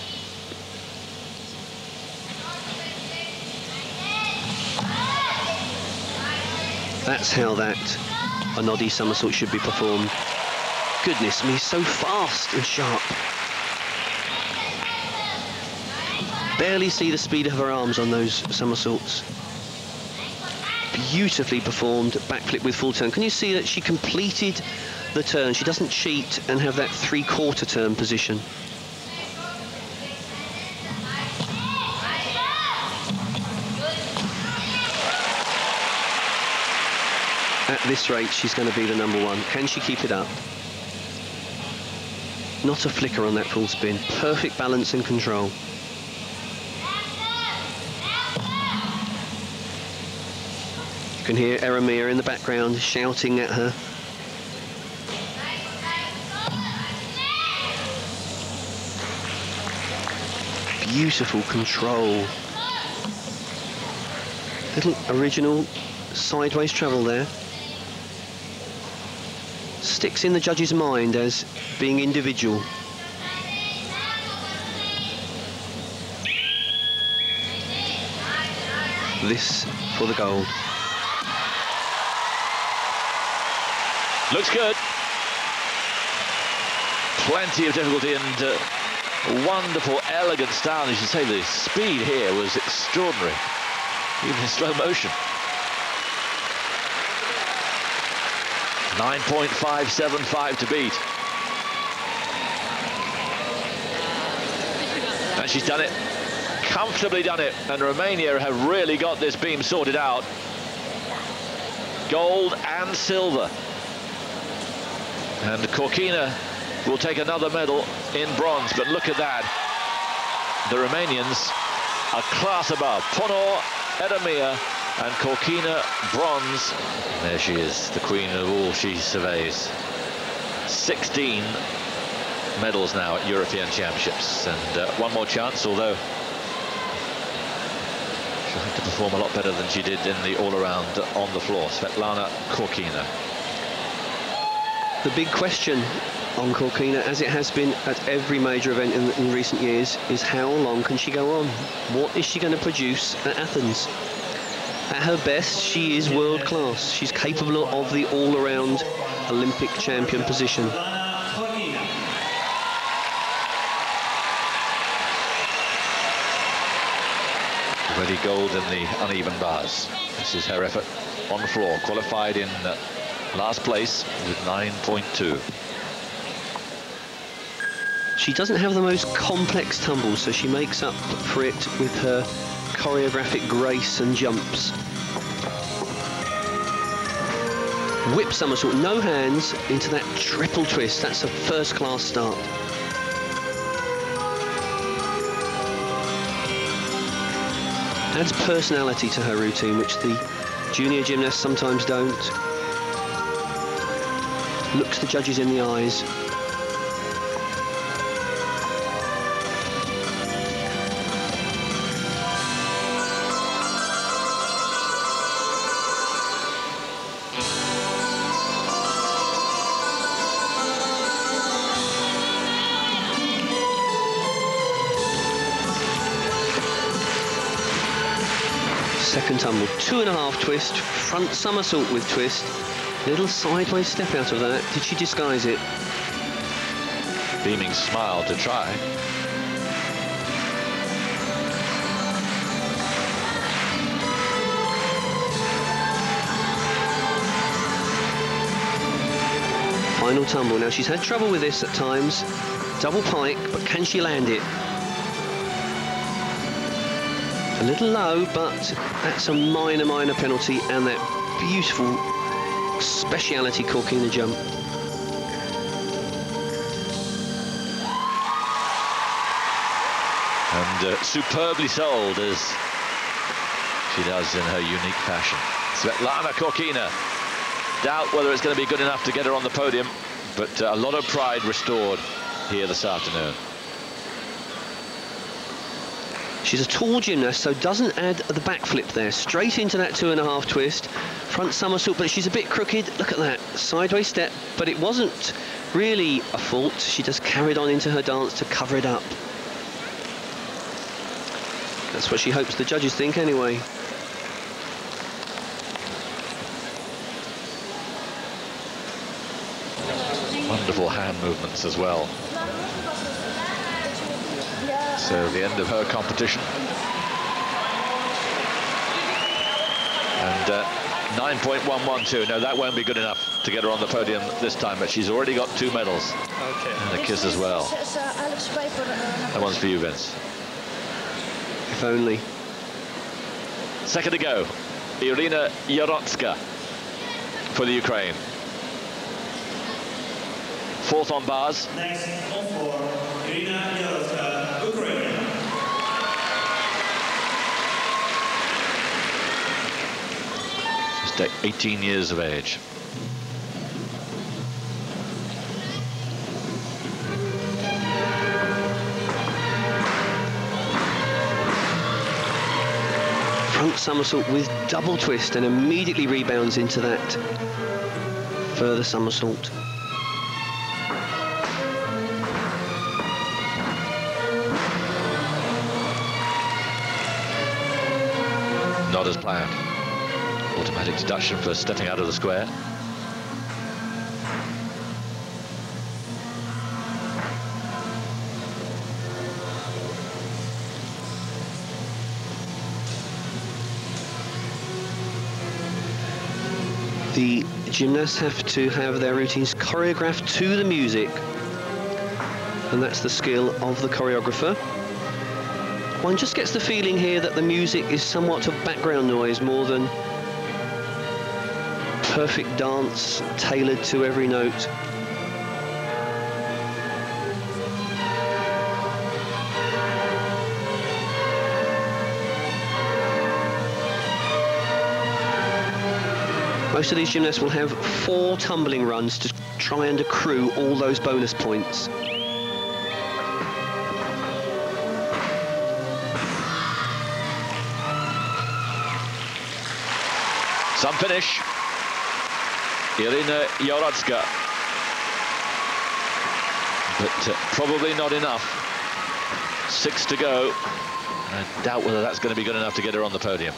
Speaker 2: That's how that a noddy somersault should be performed. Goodness me, so fast and sharp. Barely see the speed of her arms on those somersaults. Beautifully performed backflip with full turn. Can you see that she completed the turn? She doesn't cheat and have that three-quarter turn position. At this rate, she's going to be the number one. Can she keep it up? Not a flicker on that full spin. Perfect balance and control. You can hear Eremia in the background shouting at her. Beautiful control. Little original sideways travel there. Sticks in the judge's mind as being individual. This for the gold.
Speaker 1: Looks good. Plenty of difficulty and uh, wonderful, elegant style. You should say the speed here was extraordinary, even in slow motion. nine point five seven five to beat. And she's done it, comfortably done it, and Romania have really got this beam sorted out. Gold and silver. And Corkina will take another medal in bronze, but look at that. The Romanians are class above. Ponor, Eremia, and Corkina bronze. There she is, the queen of all she surveys. sixteen medals now at European Championships, and uh, one more chance, although she'll have to perform a lot better than she did in the all-around on the floor. Svetlana Corkina.
Speaker 2: The big question on Corkina, as it has been at every major event in, in recent years, is how long can she go on? What is she going to produce at Athens? At her best, she is world class. She's capable of the all-around Olympic champion position.
Speaker 1: Already gold in the uneven bars. This is her effort on the floor. Qualified in uh, last place with nine point two.
Speaker 2: She doesn't have the most complex tumbles, so she makes up for it with her choreographic grace and jumps. Whip somersault, no hands, into that triple twist. That's a first-class start. Adds personality to her routine, which the junior gymnasts sometimes don't. Looks the judges in the eyes. Second tumble, two and a half twist, front somersault with twist. Little sideways step out of that. Did she disguise it?
Speaker 1: Beaming smile to try.
Speaker 2: Final tumble. Now, she's had trouble with this at times. Double pike, but can she land it? A little low, but that's a minor, minor penalty, and that beautiful speciality Corkina jump.
Speaker 1: And uh, superbly sold, as she does in her unique fashion. Svetlana Corkina. Doubt whether it's going to be good enough to get her on the podium. but uh, a lot of pride restored here this afternoon.
Speaker 2: She's a tall gymnast, so doesn't add the backflip there. Straight into that two and a half twist. Front somersault, but she's a bit crooked. Look at that, sideways step. But it wasn't really a fault. She just carried on into her dance to cover it up. That's what she hopes the judges think anyway.
Speaker 1: Wonderful hand movements as well. So the end of her competition. And uh, nine point one one two. No, that won't be good enough to get her on the podium this time, but she's already got two medals.
Speaker 5: Okay.
Speaker 1: And a kiss as well. That one's for you, Vince.
Speaker 2: If only.
Speaker 1: Second to go, Irina Yarotzka for the Ukraine. Fourth on bars.
Speaker 4: Next on four, Irina Yarotzka, Ukraine.
Speaker 1: Just eighteen years of age.
Speaker 2: Front somersault with double twist and immediately rebounds into that further somersault.
Speaker 1: Not as planned. Automatic deduction for stepping out of the square.
Speaker 2: The gymnasts have to have their routines choreographed to the music, and that's the skill of the choreographer. One just gets the feeling here that the music is somewhat of background noise more than perfect dance tailored to every note. Most of these gymnasts will have four tumbling runs to try and accrue all those bonus points.
Speaker 1: Some finish. Irina Yarotzka. But uh, probably not enough. Six to go. I doubt whether that's going to be good enough to get her on the podium.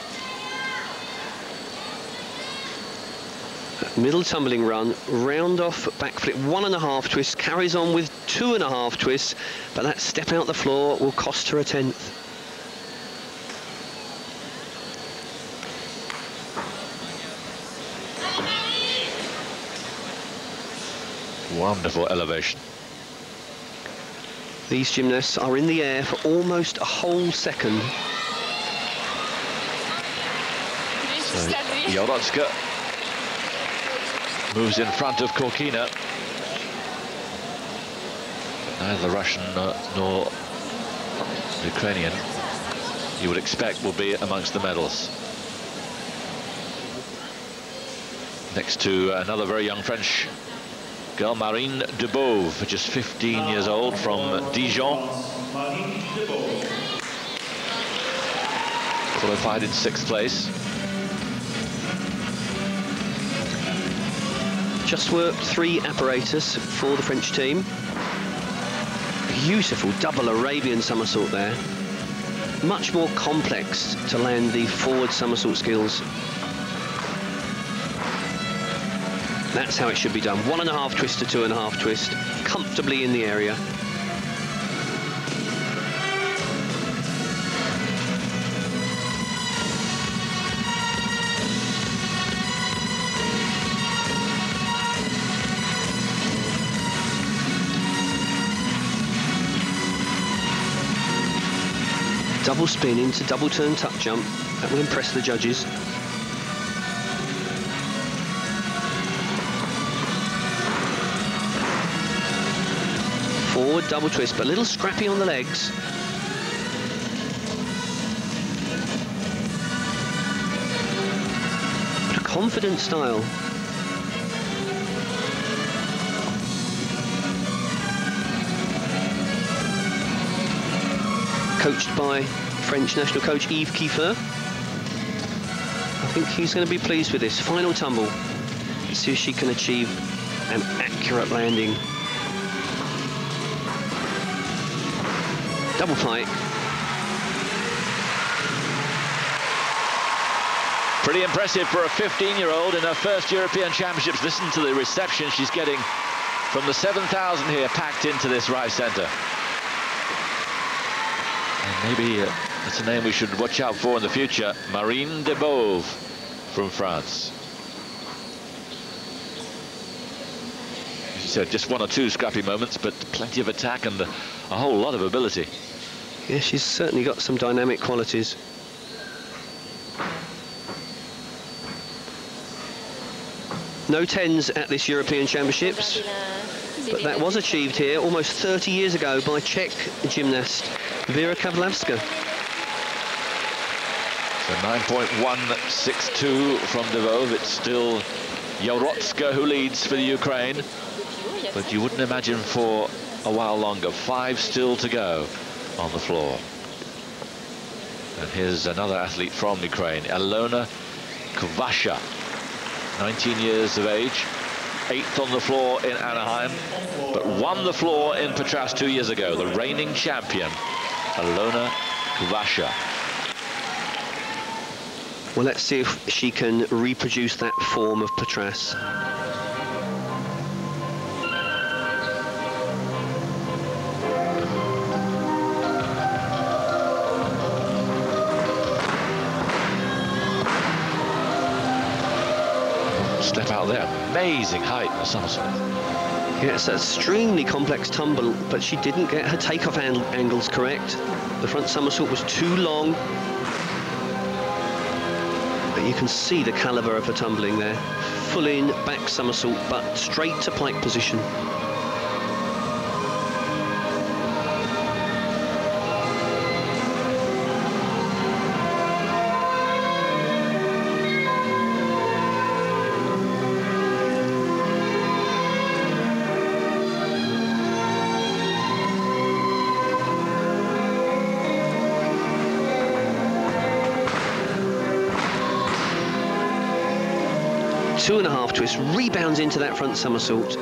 Speaker 2: Middle tumbling run, round off backflip, one and a half twist, carries on with two and a half twists, but that step out the floor will cost her a tenth.
Speaker 1: Wonderful elevation.
Speaker 2: These gymnasts are in the air for almost a whole second.
Speaker 1: So Yarotzka moves in front of Korkina. Neither Russian uh, nor Ukrainian, you would expect, will be amongst the medals. Next to another very young French girl, Marine Dubove, just fifteen years old, from Dijon. Qualified in sixth place.
Speaker 2: Just worked three apparatus for the French team. Beautiful double Arabian somersault there. Much more complex to land the forward somersault skills. That's how it should be done. One and a half twist to two and a half twist, comfortably in the area. Double spin into double turn tuck jump. That will impress the judges. Forward double twist, but a little scrappy on the legs. But a confident style. coached by French national coach Yves Kieffer. I think he's going to be pleased with this. Final tumble. Let's see if she can achieve an accurate landing. Double pike.
Speaker 1: Pretty impressive for a fifteen-year-old in her first European Championships. Listen to the reception she's getting from the seven thousand here packed into this right centre. And maybe uh, it's a name we should watch out for in the future. Marine Debove from France. As you said, just one or two scrappy moments, but plenty of attack and a, a whole lot of ability.
Speaker 2: Yeah, she's certainly got some dynamic qualities. No tens at this European Championships, but that was achieved here almost thirty years ago by Czech gymnast Vera Kavlavska.
Speaker 1: So nine point one six two from Debove. It's still Jaworska who leads for the Ukraine, but you wouldn't imagine for a while longer. Five still to go on the floor. And here's another athlete from Ukraine, Alona Kvasha. nineteen years of age, eighth on the floor in Anaheim, but won the floor in Patras two years ago. The reigning champion, Alona Kvasha.
Speaker 2: Well, let's see if she can reproduce that form of Patras.
Speaker 1: Step out there, amazing height in the somersault.
Speaker 2: Yeah, it's an extremely complex tumble, but she didn't get her takeoff ang angles correct. The front somersault was too long. But you can see the caliber of her tumbling there. Full in back somersault, but straight to pike position. Two and a half twist, rebounds into that front somersault.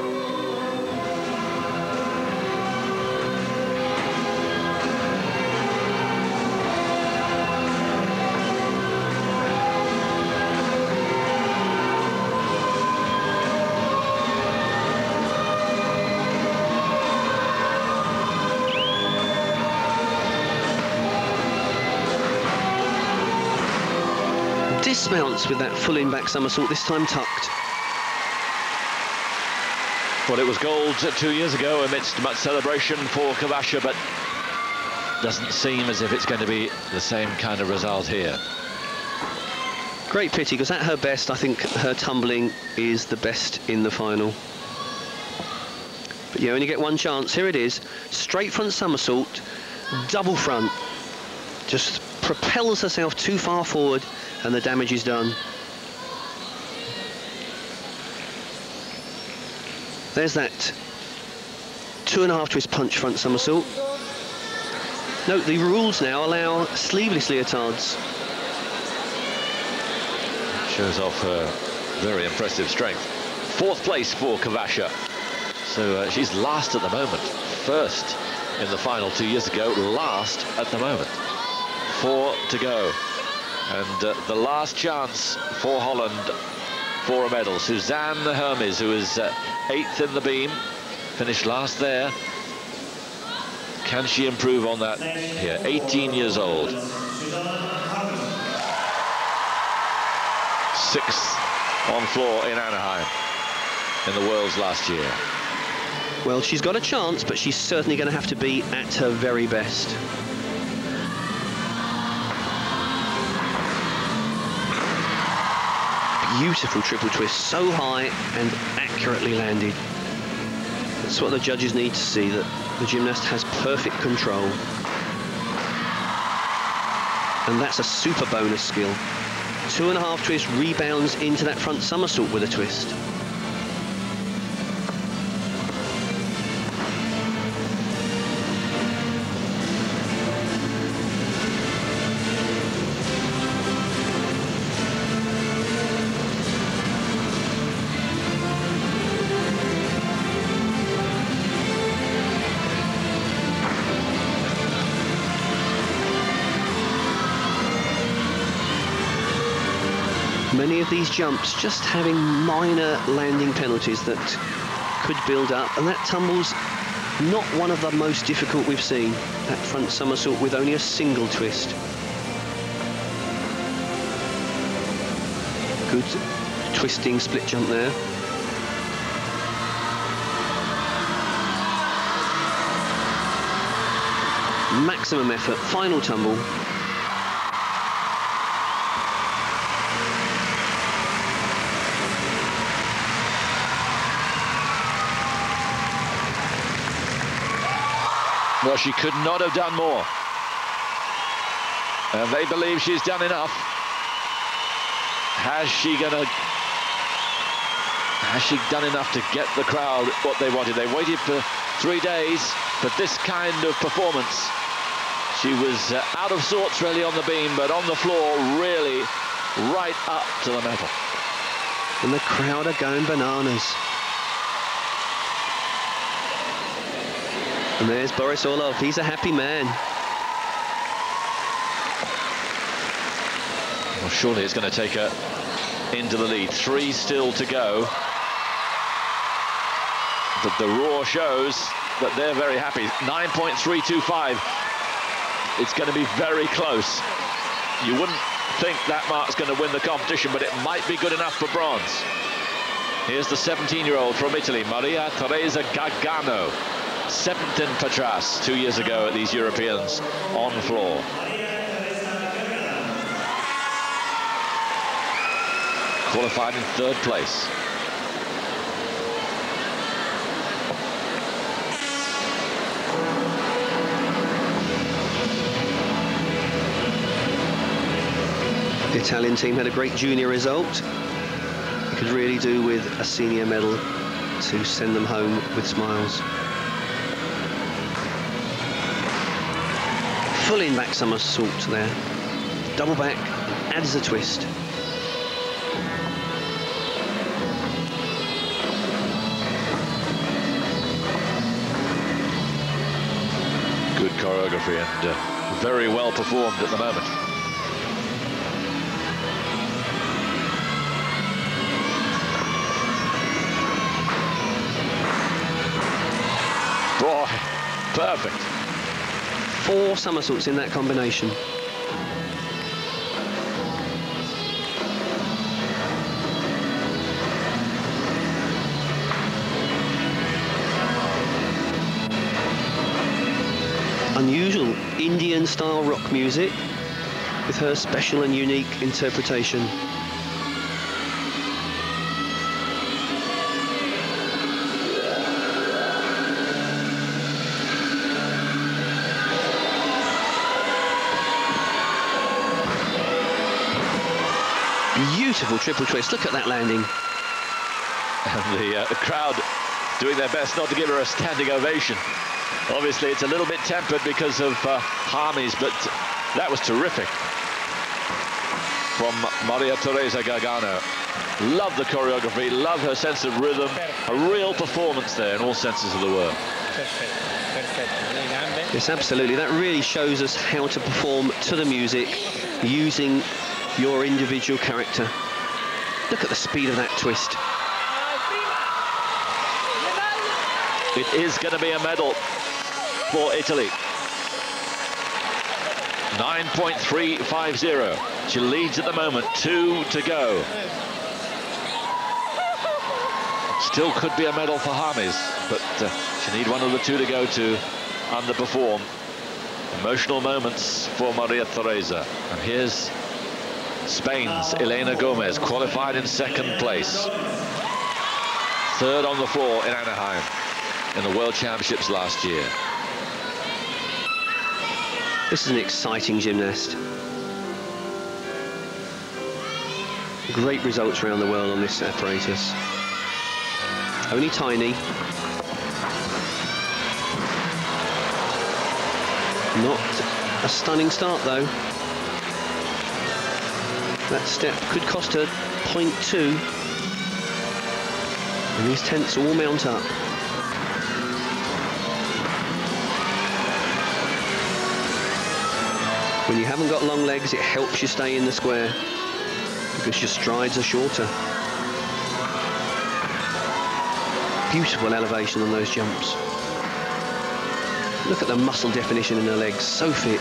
Speaker 2: Dismounts with that full in back somersault, this time tucked.
Speaker 1: Well, it was gold two years ago amidst much celebration for Kvasha, but doesn't seem as if it's going to be the same kind of result here.
Speaker 2: Great pity, because at her best, I think her tumbling is the best in the final. But you only get one chance. Here it is, straight front somersault, double front. Just propels herself too far forward, and the damage is done. There's that two and a half twist punch front somersault. Note the rules now allow sleeveless leotards.
Speaker 1: Shows off her very impressive strength. Fourth place for Kvasha. So uh, she's last at the moment. First in the final two years ago, last at the moment. Four to go. And uh, the last chance for Holland for a medal. Suzanne Hermes, who is uh, eighth in the beam, finished last there. Can she improve on that here? eighteen years old. Sixth on floor in Anaheim in the Worlds last year.
Speaker 2: Well, she's got a chance, but she's certainly going to have to be at her very best. Beautiful triple twist, so high and accurately landed. That's what the judges need to see, that the gymnast has perfect control. And that's a super bonus skill. Two and a half twist, rebounds into that front somersault with a twist. Many of these jumps just having minor landing penalties that could build up, and that tumble's not one of the most difficult we've seen. That front somersault with only a single twist. Good twisting split jump there. Maximum effort, final tumble.
Speaker 1: Well, she could not have done more. And they believe she's done enough. Has she gonna... Has she done enough to get the crowd what they wanted? They waited for three days for this kind of performance. She was uh, out of sorts really on the beam, but on the floor really right up to the medal.
Speaker 2: And the crowd are going bananas. And there's Boris Orlov, he's a happy man.
Speaker 1: Well, surely it's going to take her into the lead. Three still to go. But the roar shows that they're very happy. nine point three two five. It's going to be very close. You wouldn't think that mark's going to win the competition, but it might be good enough for bronze. Here's the seventeen-year-old from Italy, Maria Teresa Gargano. Seventh in Patras two years ago at these Europeans on floor. Qualified in third place.
Speaker 2: The Italian team had a great junior result. They could really do with a senior medal to send them home with smiles. Full in back somersault there. Double back, adds a twist.
Speaker 1: Good choreography and uh, very well performed at the moment. Boy, perfect.
Speaker 2: Four somersaults in that combination. Unusual Indian-style rock music with her special and unique interpretation. Beautiful triple twist. Look at that landing.
Speaker 1: And the uh, crowd doing their best not to give her a standing ovation. Obviously, it's a little bit tempered because of uh, Harmies, but that was terrific from Maria Teresa Gargano. Love the choreography, love her sense of rhythm, a real performance there in all senses of the word.
Speaker 2: Yes, absolutely. That really shows us how to perform to the music using your individual character. Look at the speed of that twist.
Speaker 1: It is going to be a medal for Italy. nine point three five zero. She leads at the moment, two to go. Still could be a medal for Harmies, but uh, she need one of the two to go to underperform. Emotional moments for Maria Teresa. And here's Spain's Elena Gomez, qualified in second place. Third on the floor in Anaheim in the World Championships last year.
Speaker 2: This is an exciting gymnast. Great results around the world on this apparatus. Only tiny. Not a stunning start though. That step could cost her point two. And these tenths all mount up. When you haven't got long legs, it helps you stay in the square. because your strides are shorter. Beautiful elevation on those jumps. Look at the muscle definition in her legs, so fit.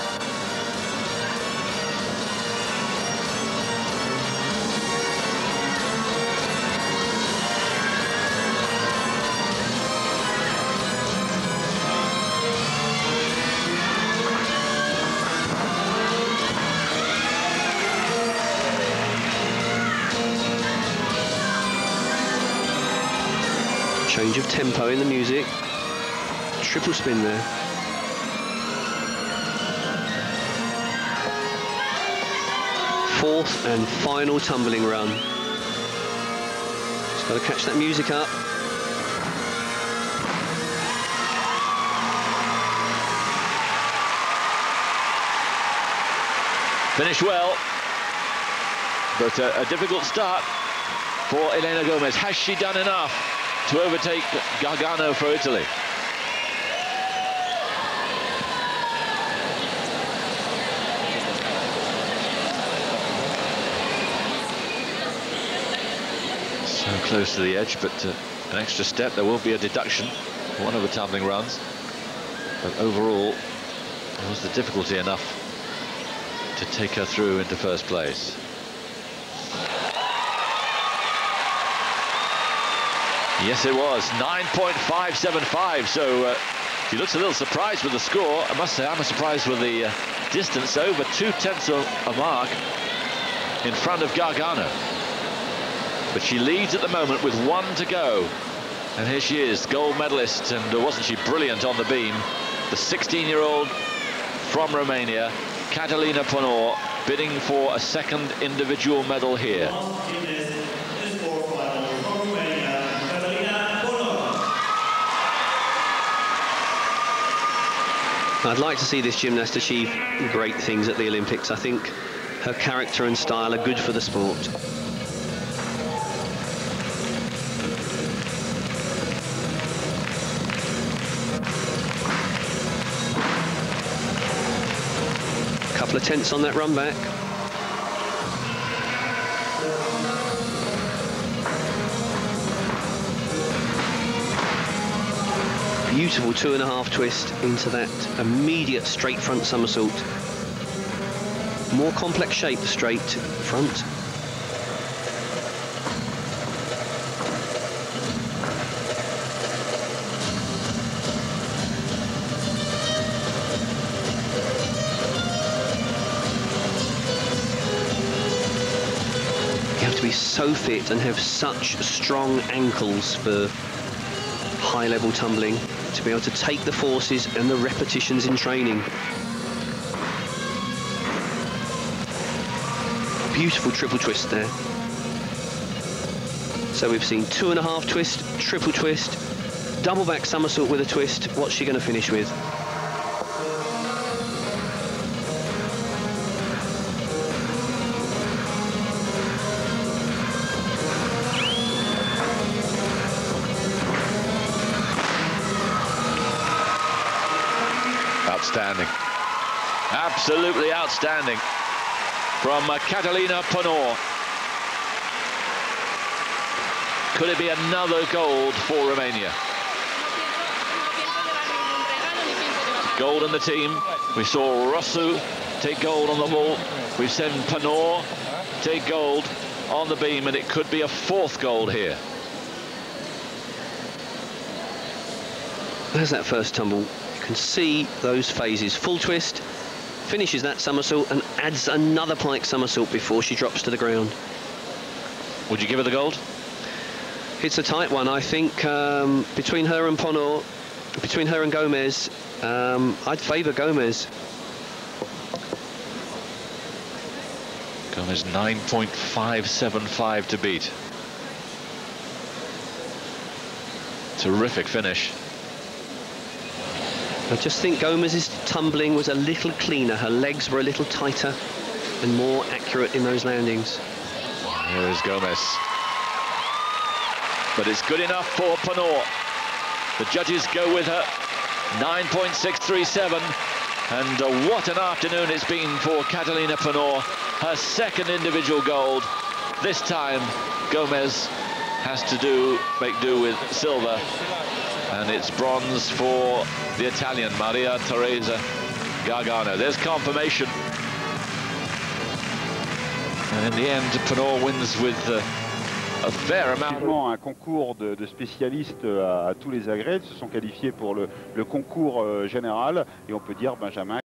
Speaker 2: Change of tempo in the music. Triple spin there. Fourth and final tumbling run. Just got to catch that music up.
Speaker 1: Finished well, but a, a difficult start for Elena Gomez. Has she done enough to overtake Gargano for Italy? So close to the edge, but uh, an extra step. There will be a deduction for one of the tumbling runs. But overall, was the difficulty enough to take her through into first place? Yes, it was. nine point five seven five. So uh, she looks a little surprised with the score. I must say, I'm surprised with the uh, distance. Over two-tenths of a mark in front of Gargano. But she leads at the moment with one to go. And here she is, gold medalist. And uh, wasn't she brilliant on the beam? The sixteen-year-old from Romania, Catalina Ponor, bidding for a second individual medal here.
Speaker 2: I'd like to see this gymnast achieve great things at the Olympics. I think her character and style are good for the sport. Couple of tenths on that run back. Beautiful two and a half twist into that immediate straight front somersault. More complex shape, the straight front. You have to be so fit and have such strong ankles for high-level tumbling, to be able to take the forces and the repetitions in training. Beautiful triple twist there. So we've seen two and a half twist, triple twist, double back somersault with a twist. What's she going to finish with?
Speaker 1: Outstanding. Absolutely outstanding from uh, Catalina Ponor. Could it be another gold for Romania? Gold in the team. We saw Rosu take gold on the vault. We've seen Ponor take gold on the beam, and it could be a fourth gold here.
Speaker 2: There's that first tumble. You can see those phases. Full twist, finishes that somersault and adds another pike somersault before she drops to the ground.
Speaker 1: Would you give her the gold?
Speaker 2: It's a tight one, I think. Um, between her and Ponor, between her and Gomez, um, I'd favour Gomez.
Speaker 1: Gomez nine point five seven five to beat. Terrific finish.
Speaker 2: I just think Gomez's tumbling was a little cleaner. Her legs were a little tighter and more accurate in those landings.
Speaker 1: Here is Gomez. But it's good enough for Ponor. The judges go with her. nine point six three seven. And uh, what an afternoon it's been for Catalina Ponor. her second individual gold. This time, Gomez has to do make do with silver, and it's bronze for the Italian Maria Teresa Gargano. There's confirmation, and in the end, Pinault wins with uh, a fair amount.
Speaker 5: Un concours de, de spécialistes à, à tous les agrès se sont qualifiés pour le, le concours euh, général, et on peut dire Benjamin